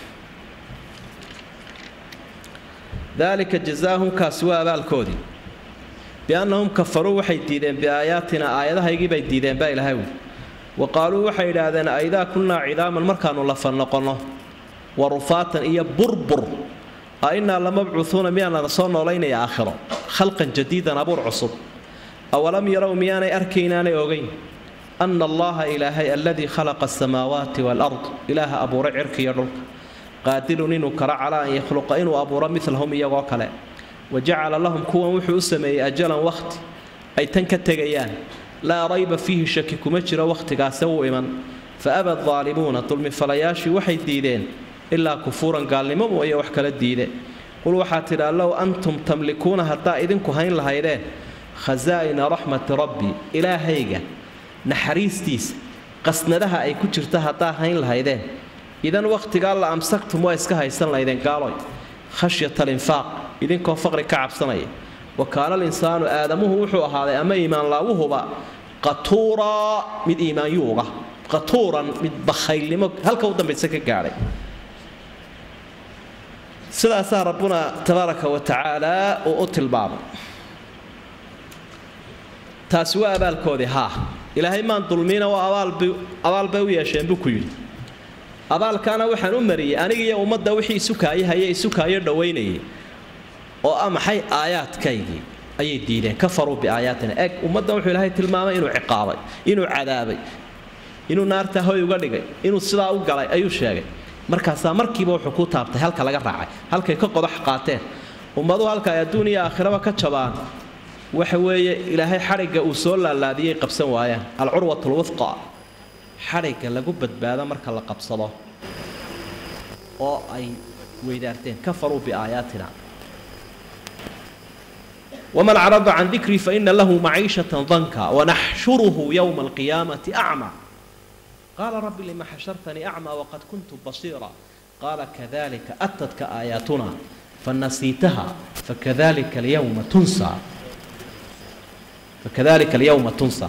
S1: ذلك جزاهم كسوء بالكودي بأنهم كفروا وحيدين بآياتنا آياتها يجي بيدين باي الهوي وقالوا وحيد هذا إذا كنا عظاما مركان الله فنقلنا ورفاتا إيا بربر أئنا لمبعوثون ميانا نصرنا علينا يا آخرة خلقا جديدا أبور عصب أولم يروا ميانا أركينانا يوغين أن الله إلهي الذي خلق السماوات والأرض إله أبو رعرك يرلك قادر إنه كرع على أن يخلق إنه أبو مثلهم يغاكلا وجعل لهم كوا وحو سمي أجلا وقت أي تنكتغيان لا ريب فيه شك كمجر وقت قاسوا من فأبى الظالمون طلم فلياشي وحي الديدين إلا كفورا قال لمم ويا وحكال الديدين قل وحاتنا لو أنتم تملكون حتى إذن كهين لهيدين خزائن رحمة ربي إلهيك نحريستيس قسندها أي كجرتها طاهين لهيدين إذن وقت قال الله أمسكتم وإسكها يسن لهيدين قالوا خشية الإنفاق إذن كون فقر كعب سنية وكان الإنسان آدمه وحو هذا أما إيمان الله وهو قطورا من إيمان يوغا قطورا من بخيل لمك هل كودا بيتسكك عليه sidaasaa rabbuna tabaaraka wa tacaala uu u tilmaamay taasi waa abaalkoodii haa ilaahay maan dulmiina waa abaal bay u yeesheen buu ku yidhi abaalkaana waxaan u mariyey aniga iyo ummadda wixii isu kaayahaya isu kaayo dhowaynayay oo ah maxay aayaadkaygii ayay diideen kafaruu biaayaatina eg ummaddan wuxuu ilaahay tilmaamay inuu ciqaabay inuu cadaabay inuu naarta hoy uga dhigay inuu sidaa u galay ayuu sheegay markaasaa markiiba wuxuu ku taabtay halka laga raacay halkay ka qodax qaateen ummadu halka ay adduun iyo aakhiraba ka jabaan waxa weeye ilaahay xariga uu soo laalaadiyay qabsan waayaan alcurwatul wuthqa xariga lagu badbaado marka la qabsado oo ay weydaarteen kafaruu biaayaatina ومن عرض عن ذكري فإن له معيشة ضنكا ونحشره يوم القيامة أعمى قال رب لما حشرتني أعمى وقد كنت بصيرا قال كذلك أتتك آياتنا فنسيتها فكذلك اليوم تنسى فكذلك اليوم تنسى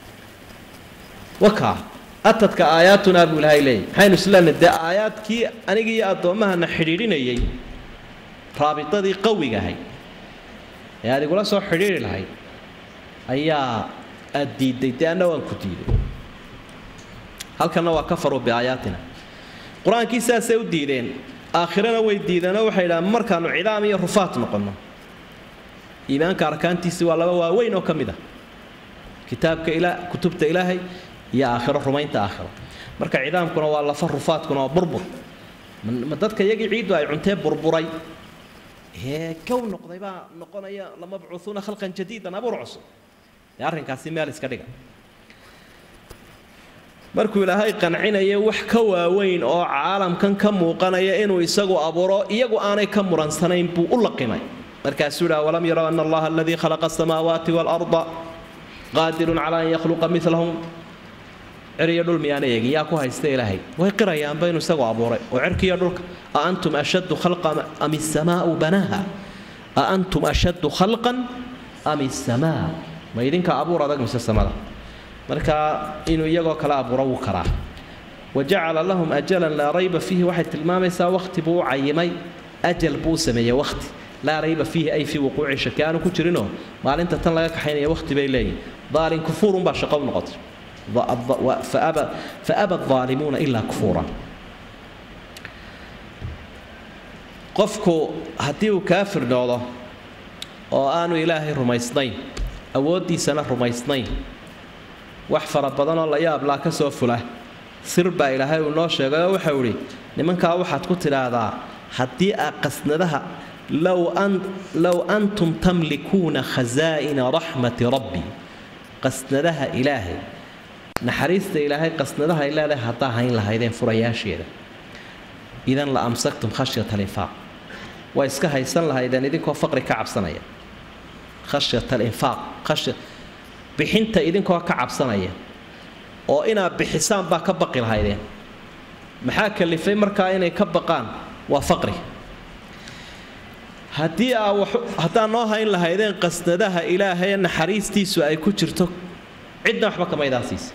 S1: وكا أتتك آياتنا أبو لها إلي حين سلان الدى آيات كي أنيقي أدومها نحريرين أيي رابطة دي قوي هاي يعني يقول سو حرير لهي أيا الديد ديدانا وانكتيد هل كانوا كفروا بآياتنا قرآن كيسا سيو ديدين آخرنا ويديدنا وحيلا مركانوا عظامي رفات نقلنا إيمان كاركانتي سوى الله وين وكمده كتابك إلى كتبت إلهي يا آخر رمين تآخر مركا عظام كنا والله فرفات كنا بربر من مدتك يجي عيد وعنتين بربري هي كون نقضيبا نقضيا لما بعثونا خلقا جديدا أبو رعصو يعرفين كاسي مالس كدقا markuu ilaahay qancinaya wax ka waaweyn oo caalamkan ka muuqanaya inuu isagu abuuro iyagu aanay ka muransanayn buu u laqimay markaasuu ilaa walam yara anna allaha alladhi khalaqa as-samawati wal arda qadirun ala an yakhluqa mithlahum ciriyo dhul miyaana eegin yaa ku haysta ilaahay way qirayaan baynu isagu abuuray oo cirkiyo dhulka a antum ashaddu khalqan am as-samaa'u banaha a antum ashaddu khalqan am as-samaa ma idinka abuur adag mise samada marka inuu iyagoo kala abuuro wuu karaa wajacala lahum ajalan laa rayba fiihi waxay tilmaamaysaa waqti buu u cayimay ajal buu sameeyey waqti laa rayba fiihi ay fii wuquuci shaki aanu ku jirinoo maalinta tan laga kaxaynaya waqti bay leeyihin daalin kufuurun baa shaqo u noqotay faaba الظaalimuuna ilaa kufuura qofku haddii uu kaafir noqdo oo aanu ilaahay rumaysnayn awooddiisana rumaysnayn wax fara badan oo la yaab laa ka soo fula sir baa ilaahay uu noo sheegay oo waxa uu yiri nimanka waxaad ku tiraahdaa haddii aa qasnadaha law an law antum tamlikuuna khazaa'ina rahmati rabbi qasnadaha ilaahay naxariista ilaahay qasnadaha ilaahay hadaa hayn lahaydeen furayaasheeda idan la amsaktum khashyata al-infaq wa iska haysan lahaydeen idinkoo faqri ka cabsanaya khashyata al-infaq khashya bixinta idinkoo ka cabsanaya oo inaa bixisaan baa ka baqi lahaydeen maxaa kalifay markaa inay ka baqaan waa faqri haddii aa haddaan noo hayn lahaydeen qasnadaha ilaahay naxariistiisu ay ku jirto cidna waxba kama idaasiisa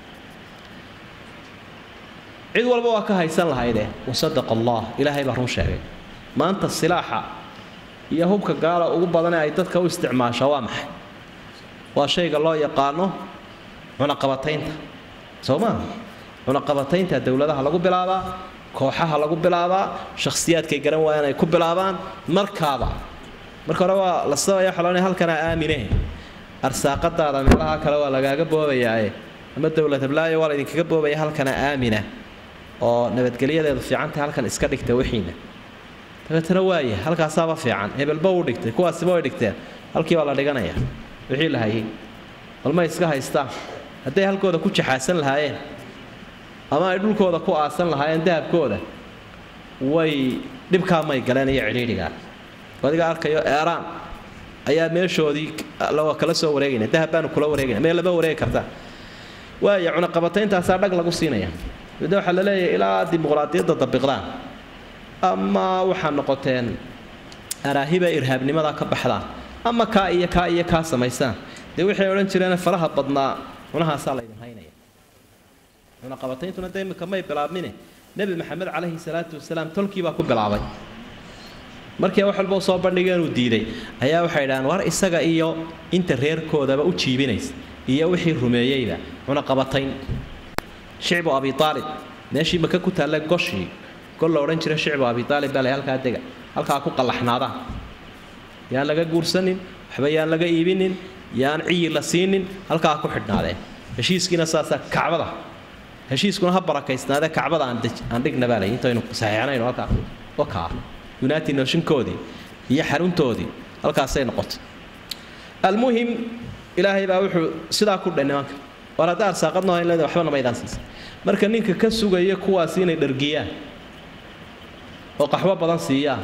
S1: cid walba waa ka haysan lahaydeen wasadaqa allah ilaahay baa run sheegay maanta silaaxa iyo hubka gaala ugu badan ay dadka u isticmaasho waa maxay waa shayga loo yaqaano cunaqabataynta sooma cunaqabataynta dawladaha lagu bilaabaa kooxaha lagu bilaabaa shakhsiyaadkay garan waayaan ay ku bilaabaan markaaba marka hore waa la sameeyaa xaloonay halkana aamineen arsaaqadaada meelaha kale waa lagaaga boobayaa ama dawlad hablaayo waa idinkaga boobaya halkana aamina oo nabadgeliyadeedu fiican tahay halkan iska dhigta wixiina tabatana waaye halkaasaaba fiican hebelba uu dhigtay kuwaasiba way dhigteen halkii baa la dhiganaya wixii la hayay walma iska haystaan hadday halkooda ku jaxaasan lahaayeen ama ay dhulkooda ku aasan lahaayeen dahabkooda way dhibkaa may galeen iyo cidhiidhigaa adiga arkayo eeraan ayaa meeshoodii la kala soo wareegayna dahab baanu kula wareegayna meel laba wareegi kartaa waaya cunaqabatayntaas dhag lagu siinaya wada waxa la leeyahay ilaa dimuqraadiyadda dabiqdaan ama waxa noqoteen araahiba irhaabnimada ka baxdaan ama ka iyo ka iyo ka sameysaan de waxay oran jireen faraha badnaa unaha salayeen haynaya cunaqabatayntuna deemka may bilaabmine nabi maxamed calayhi salaatu wasalaam tolkii baa ku bilaabay markii wax walba soo bandhigeen uu diiday ayaa waxay dhahan war isaga iyo inta reerkoodaba u jiibinaysa iyo wixii rumeeyayba una qabatayn shicbu abi talib meeshii maka ku taallay goshii gol la odhan jiray shicbu abi talib baa halkaa dega halkaa ku qallaxnaadaan yaan laga guursanin waxba yaan laga iibinin yaan ciyi la siinin halkaa ku xidhnaadeen heshiiskiina saasaa kacbada heshiiskuna ha barakaysnaadee kacbada aan dhigna baa lay intaynu saxiixanayno halkaa wakaa united nationkoodii iyo xaruntoodii halkaasay noqotay almuhim ilaahay baa wuxuu sidaa ku dhay nimanka war hadda arsaaqadno hayn leedahay waxba nama idaan siisa marka ninka ka sugaya kuwaas inay dhargiyaan oo qaxwo badan siiyaan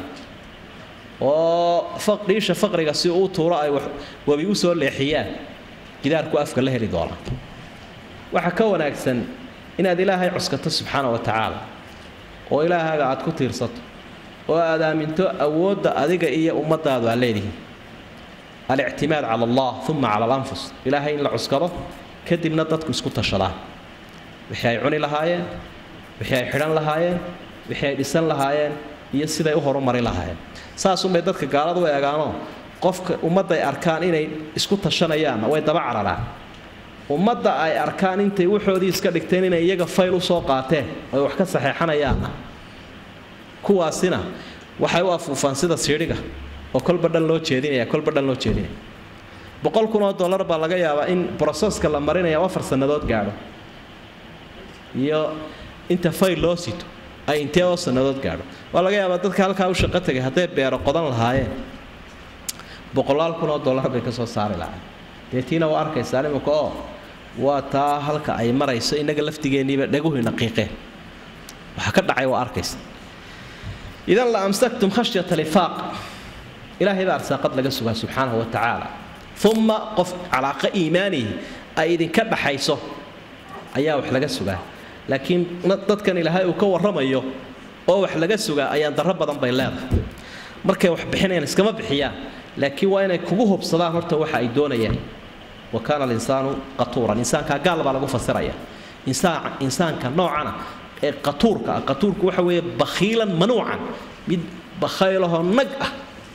S1: oo faqriisha faqriga si uu tuuro ay wabi u soo leexiyaan gidaarku afka la heli doona waxa ka wanaagsan inaad ilaahay cuskato subxaanahu wa tacaala oo ilaahaaga aad ku tiirsato oo aad aaminto awoodda adiga iyo ummadaadu aad leedihiin الاعتماد على الله ثم على الأنفس إلهي إن العسكرة كدب ندتك اسكت الشلاء بحياة عني لهاين بحياة حران لهاين بحياة لسان لهاين يسيد يهرم مري لهاين ساسو ميدتك قالوا ويا قانو قفك ومضى أركان إني اسكت الشلاء ياما ويدبع على ومضى أي أركان أنت وحودي اسكتين إني يجا فايلو سوقاته ويحكي صحيحنا ياما كواسنا وحيوقفوا فانسيدا سيريجا وكل بدل لو jeedinaya كل بدل loo jeedinaya boqol kun oo dollar baa laga yaabaa in processka la marinayo afar sanadood gaaro iyo inta fayl loo sito ay intee oo sanadood gaaro waa laga yaabaa dadka halka u shaqo tagay haday beero qodan lahaayeen boqolaal kun oo dollar bay ka soo saari lahaayeen deetiina waa arkaysaa nimka oo waa taa halka ay marayso inaga laftigeeniba dhaguhu naqiiqeen waxa ka dhacay waa arkaysaa idan la amsaktum khashyata lifaaq إلهي بأرساقات لك سبحانه وتعالى ثم قف علاقة إيماني أيضا كبح حيثه أيها وحلق السجاه لكن نتذكر إلهي وكور رميه أو وحلق السجاه أيها درب ضم بيلاغ مركي وحبحنا نسكما بحياه لكن وين كوجه بصلاة مرته وحى يدونه وكان الإنسان قطورا إنسان كقالب على قفة سرية إنسان إنسان كنوعنا قطور قطور وحوي بخيلا منوعا بخيله نجأ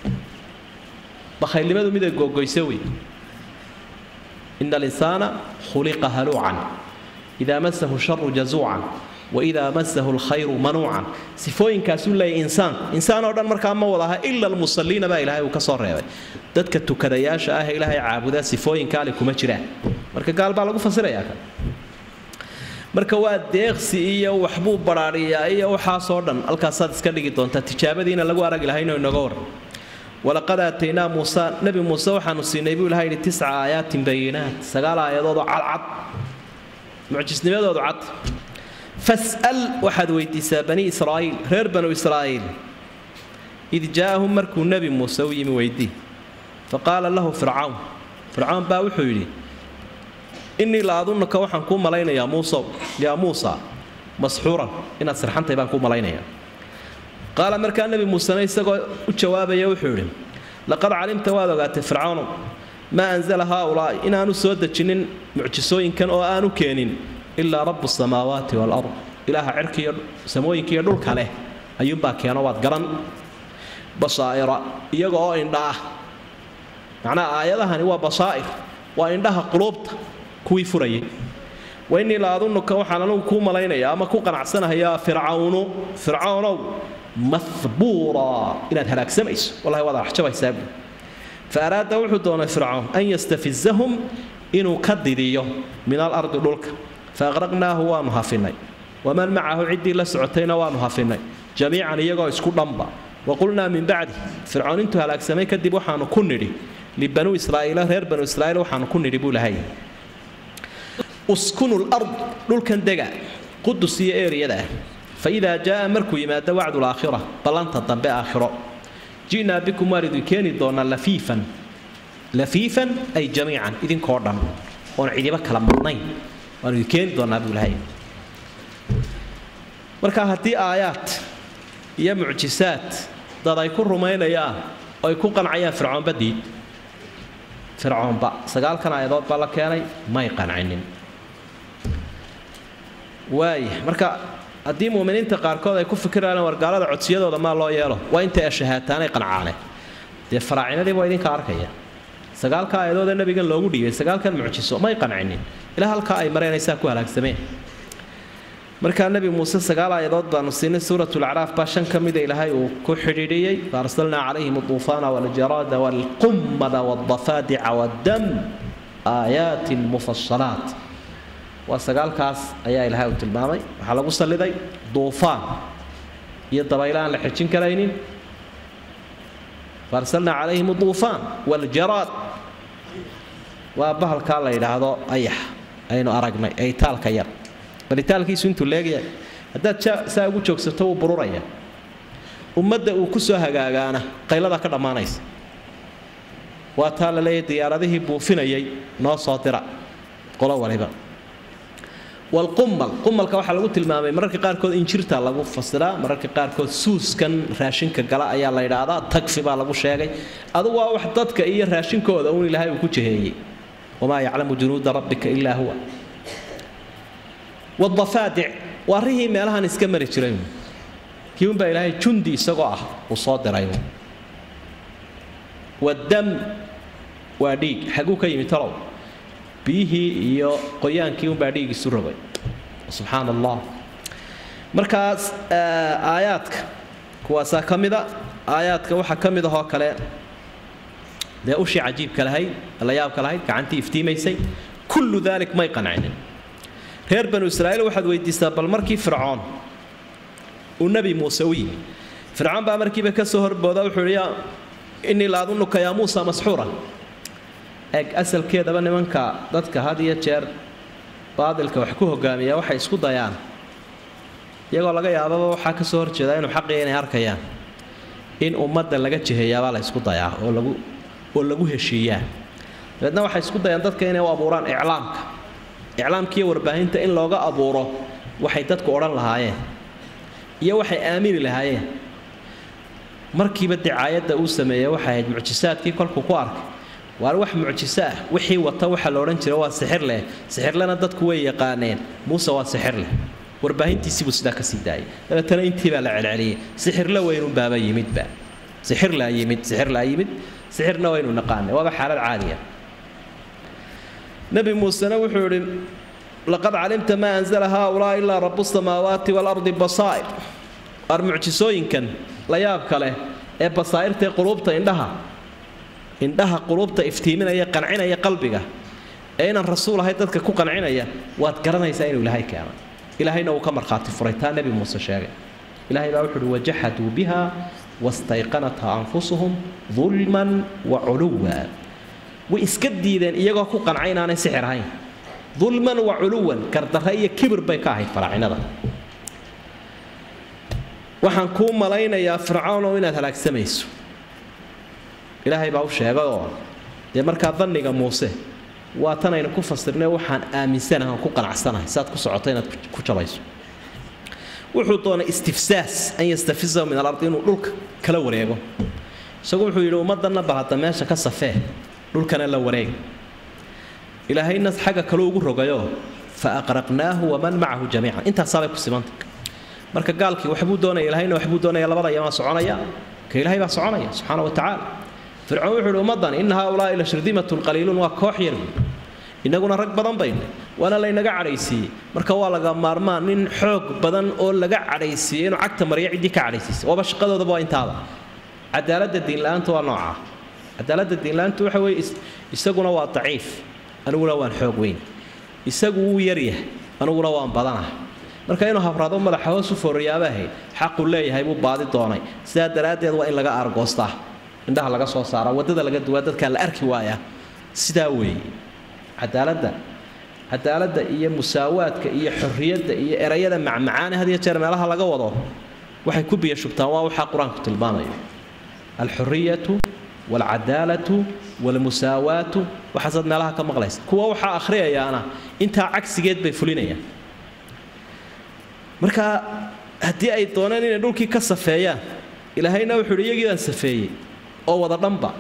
S1: بخيل لماذا ميدا جوجو يسوي إن الإنسان خلق هلوعا إذا مسه الشر جزوعا وإذا مسه الخير منوعا سفوين كاسول لي إنسان إنسان أردن مركا ما وضعها إلا المصلين بقى إلهي وكسر ريبي دتك التكدياش آه إلهي عابدا سفوين كالك ومجراه مركا قال بقى لقو فسر ياك مركا واد ديغسي وحبوب برارية إيا وحاس أردن الكاسات اسكاليكي دونتا تجابة دينا لقو أرق إلهي نغور ولقد آتينا موسى نبي موسى وحنسي نبي لهاي تسع آيات بينات سقال آيات على عط معجز نبي عط فاسأل واحد ويتسا بني إسرائيل غير بنو إسرائيل إذ جاءهم مركو نبي موسى ويمي ويدي فقال له فرعون فرعون باوحوا لي إني لا أظنك وحن كون ملاينا يا موسى يا موسى مسحورا إن سرحنت يبان كون ملاينا يا قال مركان النبي موسى يسقى الجواب يا وحوري لقد علمت وادغات فرعون ما أنزل هؤلاء إن أنو سودة جنين معجسوين كانوا آنو كينين إلا رب السماوات والأرض إله عركي سموين كي يدولك عليه أيوبا كانوا وادقرن بصائر يقعوا إنداه معنى آياتها هو بصائر وإندها قلوبت كوي فري وإني لا أظنك وحنا نكو ملاينا يا أما كو قنعسنا يا فرعون فرعون مثبورا إلى هلاك سميس والله وضع حجبه حساب فأراد وحدون فرعون أن يستفزهم إنه كدديه من الأرض دولك فأغرقناه وانهافني ومن معه عدي لسعتين وانهافني جميعا يقعوا يسكوا لنبا وقلنا من بعده فرعون انتو هلاك سمي كدب وحانو كنري لبنو إسرائيل غير بنو إسرائيل وحانو كنري بولهاي اسكنوا الأرض دولك اندقا قدسية إيريا ده فإذا جاء مركو يماد وعد الآخرة بلانتا ضمباء آخرة جئنا بكم وارد كيني دونا لفيفا لفيفا أي جميعا إذن كوردن ونعيدي بك لمرنين وارد كيني دونا أبو الهي مركا هاتي آيات يا معجسات ضد يكون رمينا يا أو يكون قنعيا فرعون بديد فرعون بقى سقال كان عيضات بقى لكياني ما يقنعين واي مركا haddii muuminiinta qaarkood ay ku fikirayaan wargaalada codsiyadooda maa loo yeelo waa inta ay shahaataanay qancaane dee faraacinadii waa idinka arkaya sagaalka aayadood ee nabiga loogu dhiibay sagaalkan mucjiso may qancinin ilaa halka ay mareenaysaa ku halaagsameen marka nabi muuse sagaal aayadood baanu siinay suuratul a'raaf ba shan kamida ilaahay uu ku xidhiidhiyay farsalna calayhim ad-duufana wal jarada wal qummada wad dafadi'a wad dam aayatin mufassalat wa sagaalkaas ayaa ilaahay u tilmaamay waxa lagu saliday duufaan iyo dabaylaan la xijin karaynin farsalna calayhim ad-duufan wal jarad wa bahalka la yiraahdo ayax aynu aragnay ay taalka yar balitaalkiisu intuu leegaya haddaad saa ugu joogsato uu bururaya ummadda uu ku soo hagaagaana qaylada ka dhammaanaysa waa taa la leeyahay diyaaradihii buufinayay noo soo dira qolo waliba walqummal qummalka waxaa lagu tilmaamay mararka qaarkood injirta lagu fasiraa mararka qaarkood suuskan raashinka gala ayaa la yidhaahdaa tagfi baa lagu sheegay adugu waa wax dadka iyo raashinkooda uun ilaahay uu ku jeheeyey wamaa yaclamu junuuda rabbika ilaa huwa والضفادع واريه ميلها نسكمر جرين كيون با إلهي جندي سقاه وصادر أيوه والدم وديك حقوك يمتروا به يا قيان كيون بعديك السربي سبحان الله مركز آياتك كواسا كمدا آياتك وحا كمدا هو كلام ده أشي عجيب كلهاي الله ياب كلهاي كعنتي افتيميسي كل ذلك ما يقنعني reer banu israa'iil waxaad weydiistaa bal markii fircoon uu nabi muuse u yimi fircoon baa markiiba ka soo horbooda wuxuu yidhi innii la adunnuka yaa muusa masxuura eeg asalkeedaba nimanka dadka had iyo jeer baadilka wax ku hogaamiya waxay isku dayaan iyagoo laga yaababa waxaa ka soo horjeeda inuu xaqii inay arkayaan in ummadda laga jiheeyaabaa la isku dayaa oo lagu oo lagu heshiiyaa dabeedna waxay isku dayaan dadka inay u abuuraan iclaamka إعلامكي ورباهنت إن لوجا أبوره waxay dadku oran lahaayeen iyo waxay aamini lahaayeen markiiba dicaayada uu sameeyay waxa ay mucjisaadkii kolku ku arkay waa wax mucjisa ah wixii wata waxa la oran jiray waa sixir leh sixir lana dadku way yaqaaneen Muuse waa sixir leh warbaahintiisi buu sida ka sii daayay tan intii baa la celceliyay sixir la weyn u baaba yimid ba sixir la yimid sixir la yimid sixirna waynu naqaanay waa xaalad caadi ah نبي موسى وحور لقد علمت ما أنزل هؤلاء إلا رب السماوات والأرض بصائر أرمعجسوين كان لا يابك له إيه بصائر تي قلوبته عندها عندها قلوبته افتيمنا يا قنعنا يا قلبك أين الرسول هاي تذكر كو قنعنا يا واتقرنا يسائل إلهي كامل إلهينا وكمر خاطف فريتان نبي موسى شاقع إلهي بأوحر وجحدوا بها واستيقنتها أنفسهم ظلما وعلوا وإسكديدن إيجا كو قنعين أنا سحر هاي ظلما وعلوا كردهاي كبر بيكاهي فرعنا وحنكون ملاينا يا فرعون وين هلاك سميسو إلهي باوش يا جوان دي مركز ظني موسى واتنا ينكون فسرنا وحن آمن سنة كو قنع سنة سات كو سعطينا كو شبايسو وحطونا استفساس أن يستفزهم من الأرض إنه لوك كلور يا جو سقول حيلو مدنا بعد ماشى كصفاه dhulkana la wareeg ilaahayna xaga kale ugu rogayo fa aqraqnaahu wa man ma'ahu jami'an inta sabay ku simanta marka gaalkii waxbuu doonay ilaahayna waxbuu doonay labada yama soconaya ka ilaahay baa soconaya subhanahu wa ta'ala fir'aun wuxuu umadan in haula ila shirdimatun qalilun wa kooxyar inaguna rag badan bayn wana la inaga careysii marka waa laga maarmaan nin xoog badan oo laga careysii inuu cagta mariyo cidii ka careysii oo bashqadooda waa intaada cadaaladda diin la'aanta waa nooca عدالة الدين لأن توحى يسقون هو ضعيف أنا ولا وان حوق وين يسقوا يريه أنا ولا وان بدنا مركينه هفرادهم ملا حواسه فريابه حق الله هاي مو بعض الدوني ساد راد وإن لقى أرجوسته عندها لقى صوصارة ودد لقى دوادد كان الأركواية سداوي عدالة ده عدالة ده هي مساواة هي حرية ده هي إريادة مع معاني هذه الترم لها لقى وضع وحي كوبي شبتها وحق قرآن كتلبانه الحرية والعدالة والمساواة وحصدنا لها كم غليس كوا وحا آخرية يا أنا أنت عكس جد بفلينية مركا هدي أي طونان إن دول كي كصفية إلى هينا وحرية جدا صفية أو وضع ضمبا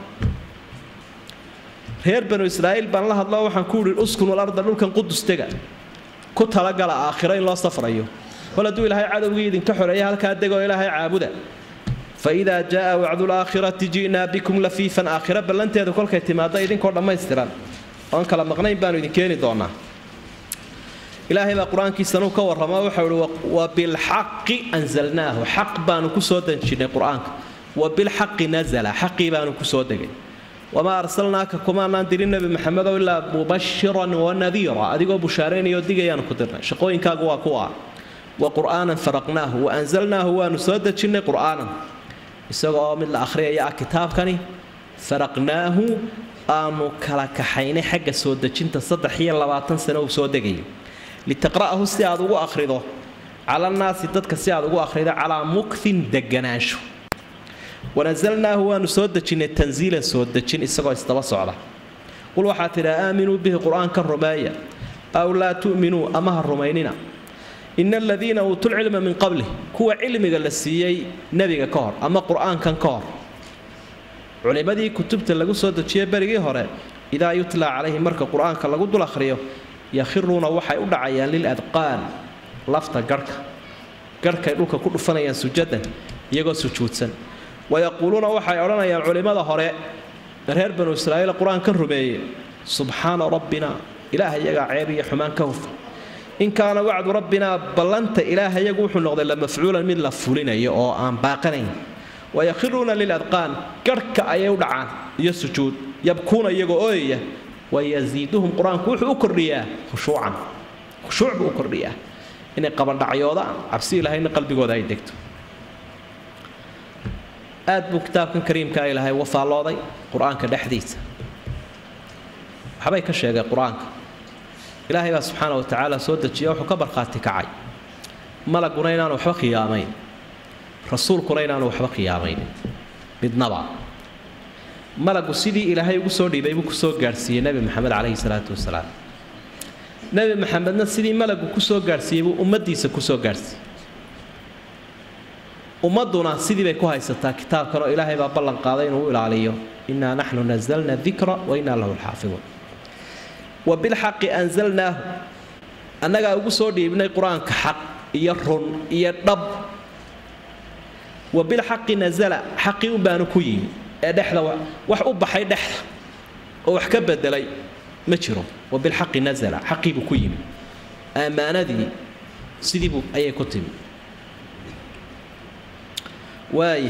S1: هير بنو إسرائيل بان الله الله وحنقول الأسكن والأرض دول كان قدس تجا كنت هلقى على آخرين لا صفر أيوه ولا دو إلهي عدو إذن كحر هل كادقوا إلهي عابدا فإذا جاء وعد الآخرة جئنا بكم لفيفا آخرة بل أنت هذا كل كاتمادا إذن كورنا ما يستران وأنك لما قنين بانو إذن كيني دونا إلهي بقرآن كي سنوك ورما وحول وبالحق أنزلناه حق بانو كسودا شيني قرآنك وبالحق نزل حقي بانو كسودا وما أرسلناك كما نندر النبي محمد إلا مبشرا ونذيرا أديكو بشارين يوديك يانو كترنا شقوين كاقوا كوا وقرآنا فرقناه وأنزلناه ونسودا شيني قرآنا isagoo mid la akhriyayo kitaabkani faraqnaahu aanu kala kaxaynay xagga soo dejinta saddex iyo labaatan sano uu soo degay litaqra'ahu si aad ugu akhrido cala naasi dadka si aad ugu akhrido cala mukthin deganaansho wanazalnaahu waanu soo dejinay tanziilan soo dejin isagoo isdaba socda qul waxaa tidhaa aaminuu bihi qur'aanka rumeeya aw laa tu'minuu amaha rumaynina إن الذين أوتوا العلم من قبله كوا علم جلسيي نبي كار أما قرآن كان كار علماء دي كتبت اللي قصة تشيء بريء هراء إذا يتلى عليه مرك القرآن كلا قد الآخرية يخرون وحي أدعيان للأذقان لفت جرك جرك يروك كل فنيا سجدا يجوا سجودسا ويقولون وحي أرانا يا العلماء هراء رهر بنو إسرائيل القرآن كان ربي سبحان ربنا إله يجا عيري حمان كوف إن كان وعد ربنا بلنت إله يجوح النقد لما مفعولا من لفولنا يو أم باقنين ويخرون للأذقان كرك أيودعان يسجود يبكون يجوئية ويزيدهم قرآن كوح أكرية خشوعا خشوع بأكرية إن قبل دعيوضا عبسي لها إن قلبي قد يدكت آد بكتاب كريم كإلهي وفى الله قرآن كدحديث حبايك الشيء قرآن إلهي سبحانه وتعالى سودة جيوح وكبر قاتك عاي ملك قرينان وحبا قيامين رسول قرينان وحبا قيامين بالنبع ملك سيدي إلهي وسودي بيبو كسو قارسي نبي محمد عليه الصلاة والسلام نبي محمد نسيدي ملك كسو قارسي ومدي سكسو قارسي ومدنا سيدي بيكو هاي ستا كتاب كانوا إلهي بابلن قاضين وإلى عليه إنا نحن نزلنا الذكر وإنا له الحافظون وبالحق أنزلناه أنك أقول ابن القرآن كحق يرن يرب وبالحق نزل حق يبان كوي دحلا وح أبحي دحلا وحكب الدلي مشرو وبالحق نزل حق بكوي أمانة دي سيدي أي كتب واي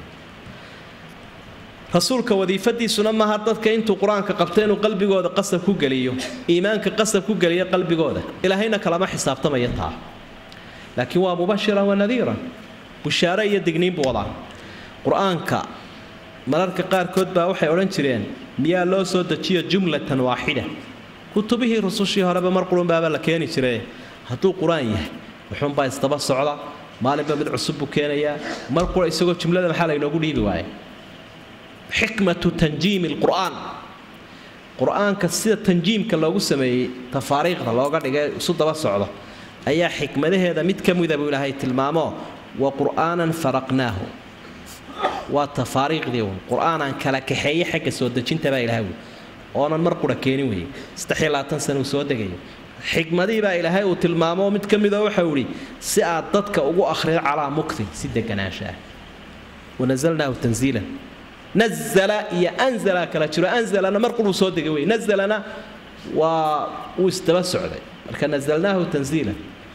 S1: رسولك وظيفتي سنما هردتك انتو قرآنك قبتين وقلبي قوة قصب كوغليو إيمانك قصب كوغليو قلبي قوة إلى هنا كلام حساب تما يطاع لكن هو مبشرا ونذيرا بشارة يدقنين بوضع قرآنك مرارك قار كتبا وحي أورانشرين ميا لو سودتشي جملة واحدة كتبه رسوشي هربا مرقلون بابا لكياني شريه هاتو قرآن وحون با يستبص علا مالي بابد عصبو كيانيا مرقل يسوق جملة محالة ينقول لي بواي حكمة تنجيم القرآن قرآن كسيدة تنجيم كالله سمي تفاريق الله قال صد بصعده أي حكمة هذا متكم إذا بقول هاي تلمامه وقرآنا فرقناه وتفاريق ديون قرآنا كلك حي حق سودة جنت بقى الهوي وأنا مرقرة كينوي استحيل لا تنسى وسودة جاي حكمة دي بقى الهوي وتلمامه متكم إذا وحوري سأعطتك أو آخر على مكث سيدة جناشة ونزلناه تنزيلا نزل يا أنزل كلا شرو أنزل أنا مرقل صوت قوي نزل أنا و واستبسع ذي لكن نزلناه تنزيلا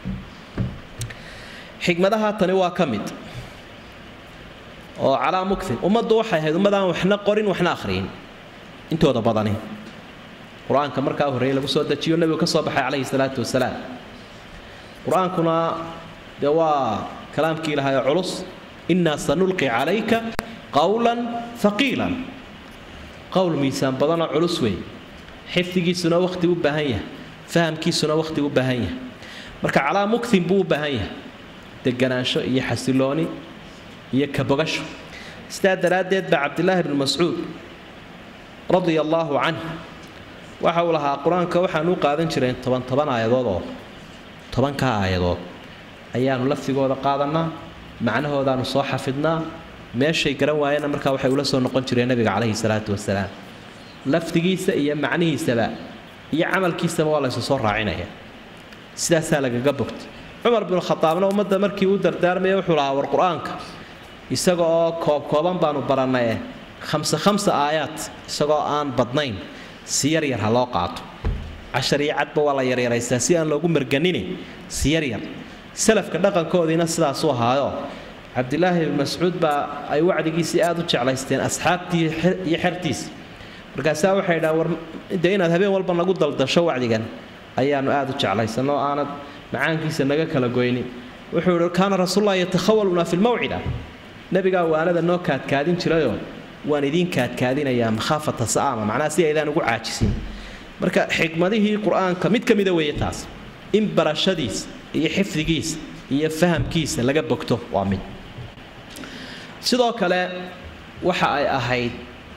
S1: حكمة ده تنوى كمد وعلى مكثر وما الضوحة هذا وما ده وإحنا قرين وإحنا آخرين أنتوا هذا بضاني قرآن كمركا وريلا بصوت ده النبي وكصبح عليه الصلاة والسلام قرآن كنا دوا كلام كيلا هاي علص إنا سنلقي عليك قولا ثقيلا قول ميسان بدنا علوسوي حفتي سنة وقت وبهاية فهم كي سنة وقت وبهاية مركا على مكثن بو بهاية دقناشو يحسلوني يكبغش استاد رادد بعبد الله بن مسعود رضي الله عنه وحولها قرآن كوحا نوقادن شرين طبان طبان آيادود طبان كا آيادود أيان لفظي قوة قادنا معناه هذا نصوح حفظنا ماشي garan waayana marka waxay ula soo noqon jireen nabiga kaleey salaatu wasalaam laftigiisa iyo macnihiisa iyo amalkiisa waa la soo raacinaya sidaas laga bogto عمر بن الخطاب أنا ومدة مركي ودر دار ما يوحوا لها والقرآن يسقى كوب كوبان بانو برانايه خمسة خمسة آيات يسقى آن بدنين سير يرهلاقات عشر يعتب ولا يري رئيساسي أن لو قمر جنيني سير ير سلف كدقن كودي نسلا صوها عبد الله بن مسعود با أي وعد يجي آدو على استين أصحابتي يحرتيس مركزا وحيدا ور دينا ذهبين والبنا قد ضل شو وعد جن أيام آدو على استين أنا معانك سنجا كلا جويني وحول كان رسول الله يتخولنا في الموعدة نبي قال وأنا ذا نوكات كادين شرايو واندين كاد كادين أيام خافة الصعامة معناه سي إذا نقول عاجزين مركا حكمته القرآن كميت كميت ويتاس إن برشديس يحفظ كيس يفهم كيس لقى بكتو وامن سيدوك لا وحا أهيد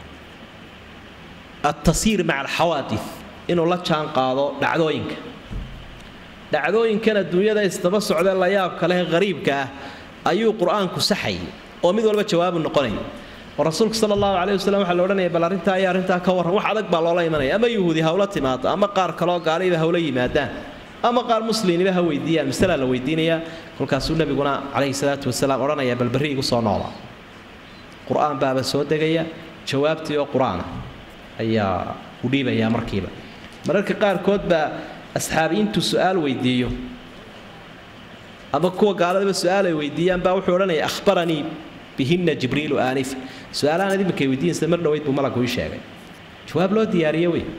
S1: التصير مع الحوادث إنه لا كان قاضو دعدوينك دعدوين كانت الدنيا ده استبصوا على الله ياب كله غريب كه أيو قرآن كسحي وميد ولا جواب النقرين ورسولك صلى الله عليه وسلم حلو لنا بلارنتا يا رنتا كور وحدك بالله يمني أما يهودي هؤلاء مات أما قار كلا قاري بهؤلاء مادان أما قار مسلمين بهويديا المسألة الويدينية كل كاسون بيقولنا عليه الصلاة والسلام ورنا يا بالبري قصنا الله قرآن باب السود جيا جوابتي وقرآن أيا وديبة يا مركبة مرك قار كود أصحابي أنتوا سؤال ويديو أما كوا قال هذا السؤال ويديان باوحورنا أخبرني بهن جبريل آنف سؤال أنا دي مكويدين استمرنا ويد بملك ويشاعر جواب له ديارية وين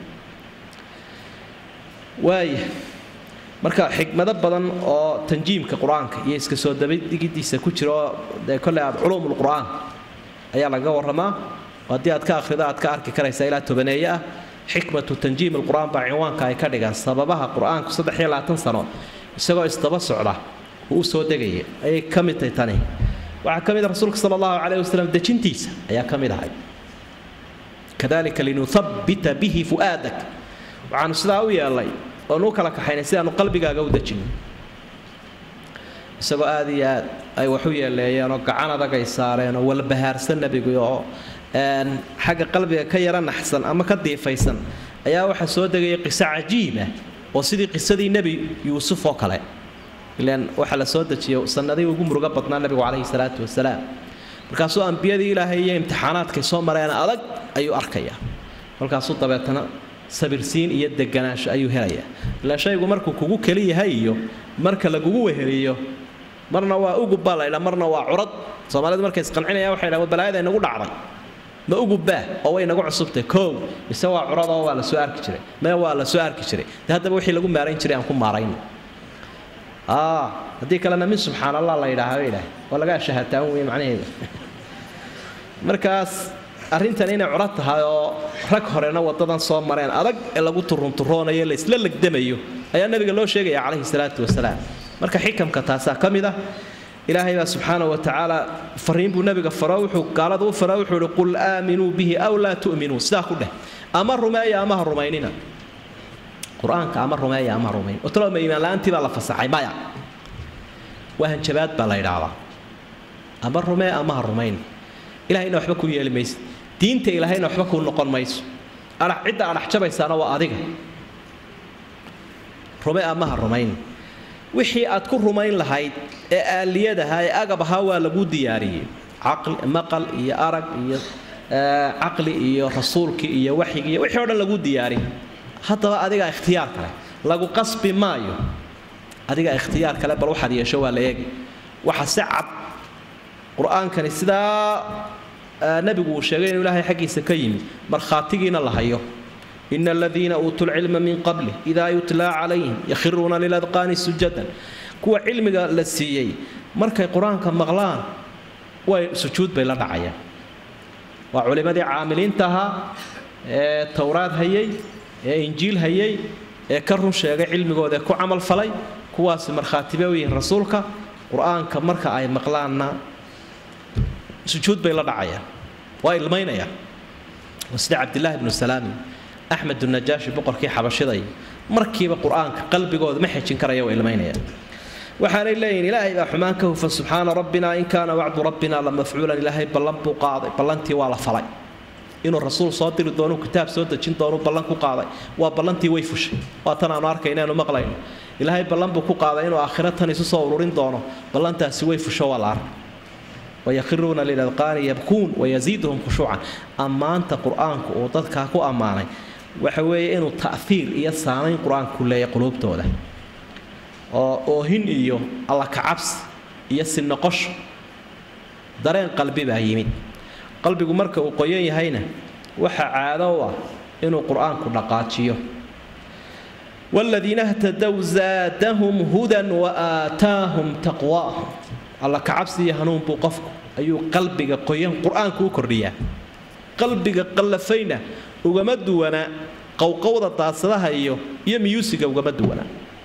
S1: واي مركا حكمة بدن أو تنجيم كقرآن يسك سود دبي دي جدي سكوتشرا ده كل علوم القرآن أيها لقوا الرما ودي أتكا أخذ أتكا أرك كريسيلات بنية حكمة تنجيم القرآن بعوان كاي كدغان سببها القرآن كصدح يلا تنصرون isagoo istabasocda uu soo degay ay kamid tahay waxa kamid rasuulka sallallahu alayhi wasallam dajintiisa ayaa kamid ahay kadalika linuthabbita bihi fuadak waxaan sidaa u yeelay oo noo kala kaxaynay si aanu qalbigaaga u dajin isagoo aad iyo aad ay wax u yeelayeen oo gacan adag ay saareen oo wal bahaarsan nabigu oo een xagga qalbiga ka yara naxsan ama ka diifaysan ayaa waxa soo degay qiso cajiib ah oo sidii qisadii nabi yuusuf oo kale ilaan waxa la soo dajiyo sanadii ugu muruga badnaa nabigu calayhi salaatu wasalaam markaasoo anbiyadii ilaahay iyo imtixaanaadkay soo mareen adag ayuu arkaya markaasuu dabeetana sabirsiin iyo deganaansho ayuu helaya ilaa shaygu markuu kugu kali yahay iyo marka lagugu weheliyo marna waa ugu balayla marna waa curad Soomaalidu markay isqancinayaan waxay dhahaan balaayada inagu dhacday ma ugu baa oo way nagu cusubtay koow mise waa curad oo waa la soo arki jiray ma waa la soo arki jiray hadaba wixii lagu maareyn jiray aan ku maarayn ah hadii kale nabi subhanallaah la yiraahdo ilaahay waa laga shahaadaan weey macnaheedu markaas arrintan inay curad tahay oo rag horena wadadan soo mareen adag ee lagu turun turoonayo la isla lagdamayo ayaa nabiga loo sheegay calayhi salaatu wasalaam marka xikamka taasa kamida إلهي سبحانه وتعالى فرين بو نبي فراوح قالوا فراوح قل آمنوا به أو لا تؤمنوا ساكو له أمر ما يا أمر روميننا قرآن كأمر ما يا أمر رومين وترى ما يمان لا أنت بلا فصحي ما يا وهن شباب بلا يدعوا أمر ما أمر رومين إلهي نحبكوا يا الميس دينت إلهي نحبكوا النقل ميس أنا عدة أنا حجب يسانا وأذيك رومي أمر رومين wixii aad ku rumayn lahayd ee aaliyadaha ee agabaha waa lagu diyaariyay aqal maqal iyo arag iyo aqli iyo rasuulki iyo waxiga iyo wixii oo dhan lagu diyaariyay hadaba adiga ikhtiyaar kale lagu qasbi maayo adiga ikhtiyaar kale bal waxa yeesho waa la eeg waxa sacad quraankan sida nabigu uu sheegay inuu ilaahay xaqiisa ka yimi marxaatigiina la hayo إن الذين أوتوا العلم من قبله إذا يتلى عليهم يخرون للأذقان سجدا كوا علم للسيئي مركي قرآن كمغلان وسجود بلا دعية وعلماء عاملين تها التوراة هيي إنجيل هيي كرهم شيء علم جوده كو عمل فلي كواس مرخاتبوي رسولك قرآن كمركا أي مغلاننا سجود بلا دعية وإلمين يا وسيد عبد الله بن السلام أحمد النجاشي بقر كي حبشيدي مركب القرآن قلبي جود ما حيشين كريه وإلمينيا وحال الليل إلهي بحمانك فسبحان ربنا إن كان وعد ربنا لمفعولا إلهي بلنبو قاضي بلنتي ولا فلي إنه الرسول صادر دونه كتاب سودة جن دونه بلنكو قاضي وبلنتي ويفش وأتنا نارك إنه مقلين ilaahay ballan buu ku qaaday inuu aakhiratan isu soo ururin doono ballantaasi way fusho walaar ويخرون للأذقان يبكون ويزيدهم خشوعا أمانة قرآن وضدك كو أمانة وحوي إنه تأثير يسانين قرآن كله قلوب توده وهن إيو الله كعبس يسن نقش درين قلبي بهيمين قلبي مرك وقيين هينا وحعادوا إنه قرآن كله قاتشيه والذين اهتدوا زادهم هدى وآتاهم تقواهم الله كعبسي هنون بوقفك أيو قلبك قيان قرآن كو كرديا قلبك قلفينا وجمد وانا قوقوضة تعصلها أيو يميوسك وجمد وانا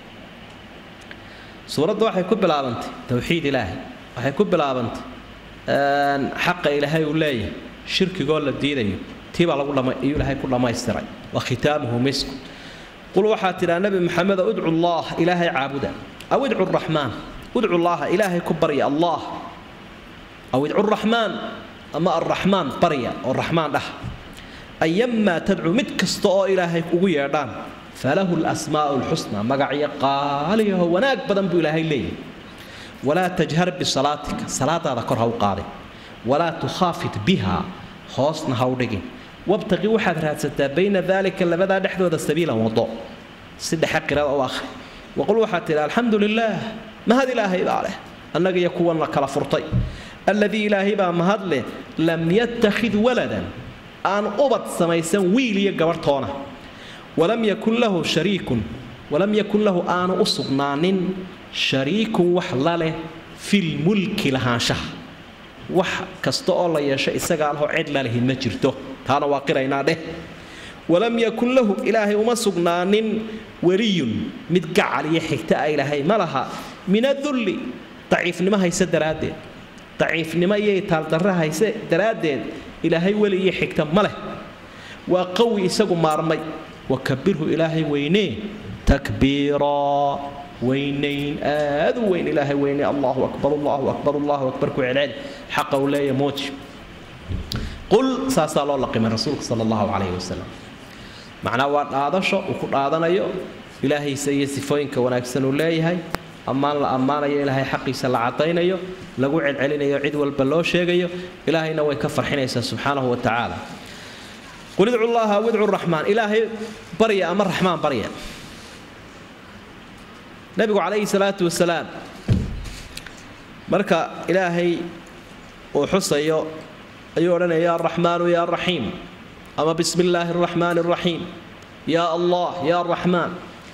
S1: سورة واحد يكب العبنت توحيد إلهي واحد يكب العبنت حق إلهي ولاي شرك قول الدين أيو تيب على كل ما أيو إلهي كل ما يسترع وختامه مسك قل وحات إلى نبي محمد ادعو الله إلهي عابدا أو ادعو الرحمن ادعو الله إلهي كبري الله أو ادعو الرحمن أما الرحمن بريا والرحمن له أيما تدعو متكستو إلهي كويا دان فله الأسماء الحسنى مقعي قال هو وناك بدن بإلهي لي ولا تجهر بصلاتك صلاة ذكرها وقاري ولا تخافت بها خاصنا هودجين وابتغي واحد راستا بين ذلك اللي بدأ نحن هذا السبيل وضوء سد حق أو آخر وقل واحد الحمد لله ما هذه إلهي عليه أنك يكون لك لفرطي الذي إلهي بقى مهدله لم يتخذ ولدا أن أبط سميسان ويلي قبرتونه ولم يكن له شريك ولم يكن له آن أصغنان شريك وحلاله في الملك لهانشه وح كستو الله يشاء سقاله عدل له المجرته هذا واقرينا ده ولم يكن له إلهي وما صغنان وري متقعل يحكتا إلهي ملها من الذل ضعيف نما هيسد درادين ضعيف نما يتال درها هيسد درادين إلهي ولي يحكتا مله وقوي سقو مارمي وكبره إلهي وينين تكبيرا وينين آذ وين إلهي وينين الله أكبر الله أكبر الله أكبر كوعلاد حق ولا يموت قل ساسا الله لقي من رسولك صلى الله عليه وسلم معناه وان هذا شو وكل هذا نيو إلهي سيء سفين كوناكسن ولا يهاي أمان لا أمان يا إلهي حقي سلعتين يو لقوا علينا يعيد والبلوش يجيو إلهي نوى يكفر حين سبحانه وتعالى قل ادعوا الله وادعوا الرحمن إلهي بريا أمر الرحمن بريا نبي عليه الصلاة والسلام مركا إلهي وحصيو أيوة يا الرحمن يا الرحيم أما بسم الله الرحمن الرحيم يا الله يا الرحمن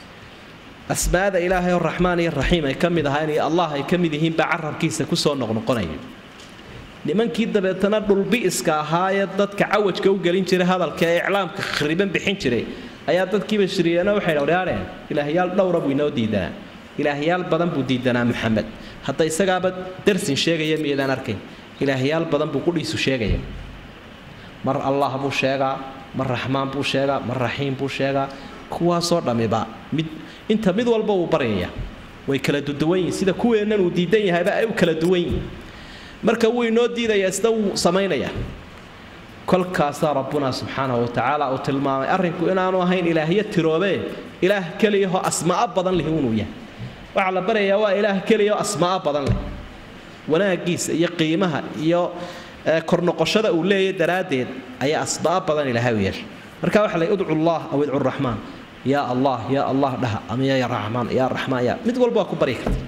S1: أسماء إلهي الرحمن يا الرحيم يكمل هاني الله يكمل هين بعرب كيسة كسر نقنقني لمن كيد بتنادل البئس كهاي ضد كعوج كو قالين شري هذا كإعلام خريبا بحين شري أيات ضد كيف شري أنا وحين وريارين إلهي الله ربي نودي دنا إلهي بدن بدي دنا محمد حتى يسقى درس شيء يمي إذا نركين إلهي بدن بقول يسوع شيء مر الله بو شيء مر الرحمن بو شيء مر الرحيم بو شيء كوا صار لم يبقى أنت مد والبو برية ويكلا دوين سيدا كوا إننا وديدين هاي بقى وكلا دوين marka uu inoo diiday isdaw sameynaya kolkaas rabbuna subhanahu wa ta'ala oo tilmaamay arinku inaanu ahayn ilaahiya tiroobe ilaah kaliya asmaa badan leh uu yahay waxa la barayaa waa ilaah kaliya asmaa badan leh wanaagiisa iyo qiimaha iyo kornoqoshada uu leeyahay daraadeed ayaa asbaa badan ilaahay u yeeshay marka waxa la yidcu allah aw yidcu arrahman ya allah ya allah dhaha ama ya rahman ya rahman ya mid walba ku bari kartaa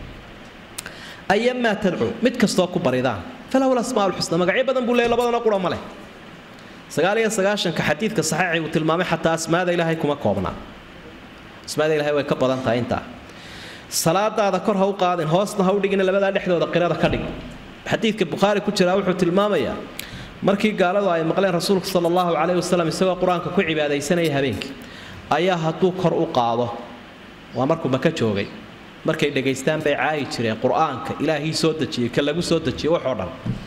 S1: أيما تدعو متكستوك بريدان فله الأسماء الحسنى مقعي بدن بولي لبدن أقول ماله سقالي سقاشن كحديث كصحيح وتلمامي حتى أسماء إلهي كما قومنا أسماء إلهي ويكبضان تاينتا صلاة ذكرها وقادن هوسنا هودينا لبدا نحدو ذكرها ذكرين حديث البخاري كتشرا وحو تلمامي مركي قالوا أي مقالين رسولك صلى الله عليه وسلم يسوى قرآن كو عبادة سنة يهبينك أيها توكر أقاضه ومركو مكتشوغي markay dhageystaan bay caayi jireen quraanka ilaahi soo dajiyay ka lagu soo dajiyay wax oo dhan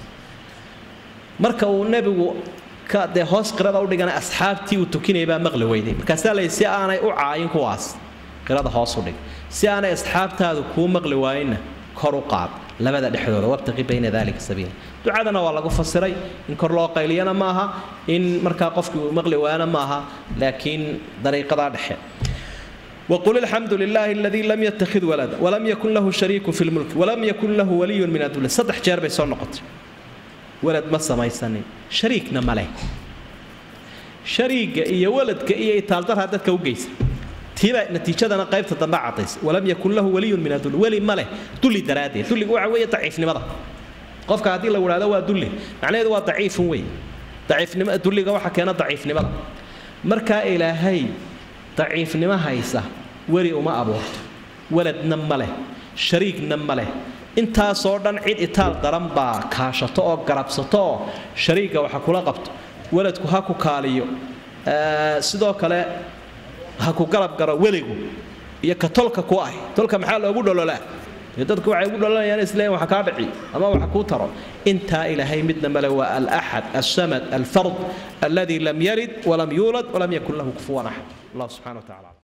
S1: marka uu nabigu ka de hoos qirada u dhigana asxaabtii uu tukinay baa maqli weyday markaas la si aanay u caayin kuwaas qirada hoos u dhig si aanay asxaabtaadu ku maqli waayna kor u qaad labada dhexdooda wabtaqi bayna dalika sabiila ducadana waa lagu fasiray in kor loo qayliyana maaha in marka qofkii uu maqli waana maaha laakiin dariiqada dhexe وقل الحمد لله الذي لم يتخذ ولدا ولم يكن له شريك في الملك ولم يكن له ولي من الذل صدح جار بيسون نقط ولد ما سمايسني شريكنا ماله شريك إيه ولد كإيه تالدر هذا كوجيس تيبا نتيجة أنا قيبت تطبع عطيس ولم يكن له ولي من الذل ولي ماله دلي درادي دلي وعوية ضعيف لماذا قفك هذه لو هذا هو دلي معناه هو ضعيف وين ضعيف لما دلي جوا كان ضعيف لماذا مركا إلهي ضعيف لما هيسه وري وما أبوه ولد نمله شريك نمله أنت صورنا عيد إتال درمبا كاشطة أو قربصة شريك وحكولا قبط ولد كهاكو كاليو أه سدوا كلا هاكو قرب قرب وليجو يكتلك كواي تلك محل أقول له لا يدك وعي يقول له يا إسلام وحكابعي أما وحكو ترى أنت إلى هي مدنا ملوى الأحد الصمد الفرد الذي لم يلد ولم يولد ولم يكن له كفوا أحد الله سبحانه وتعالى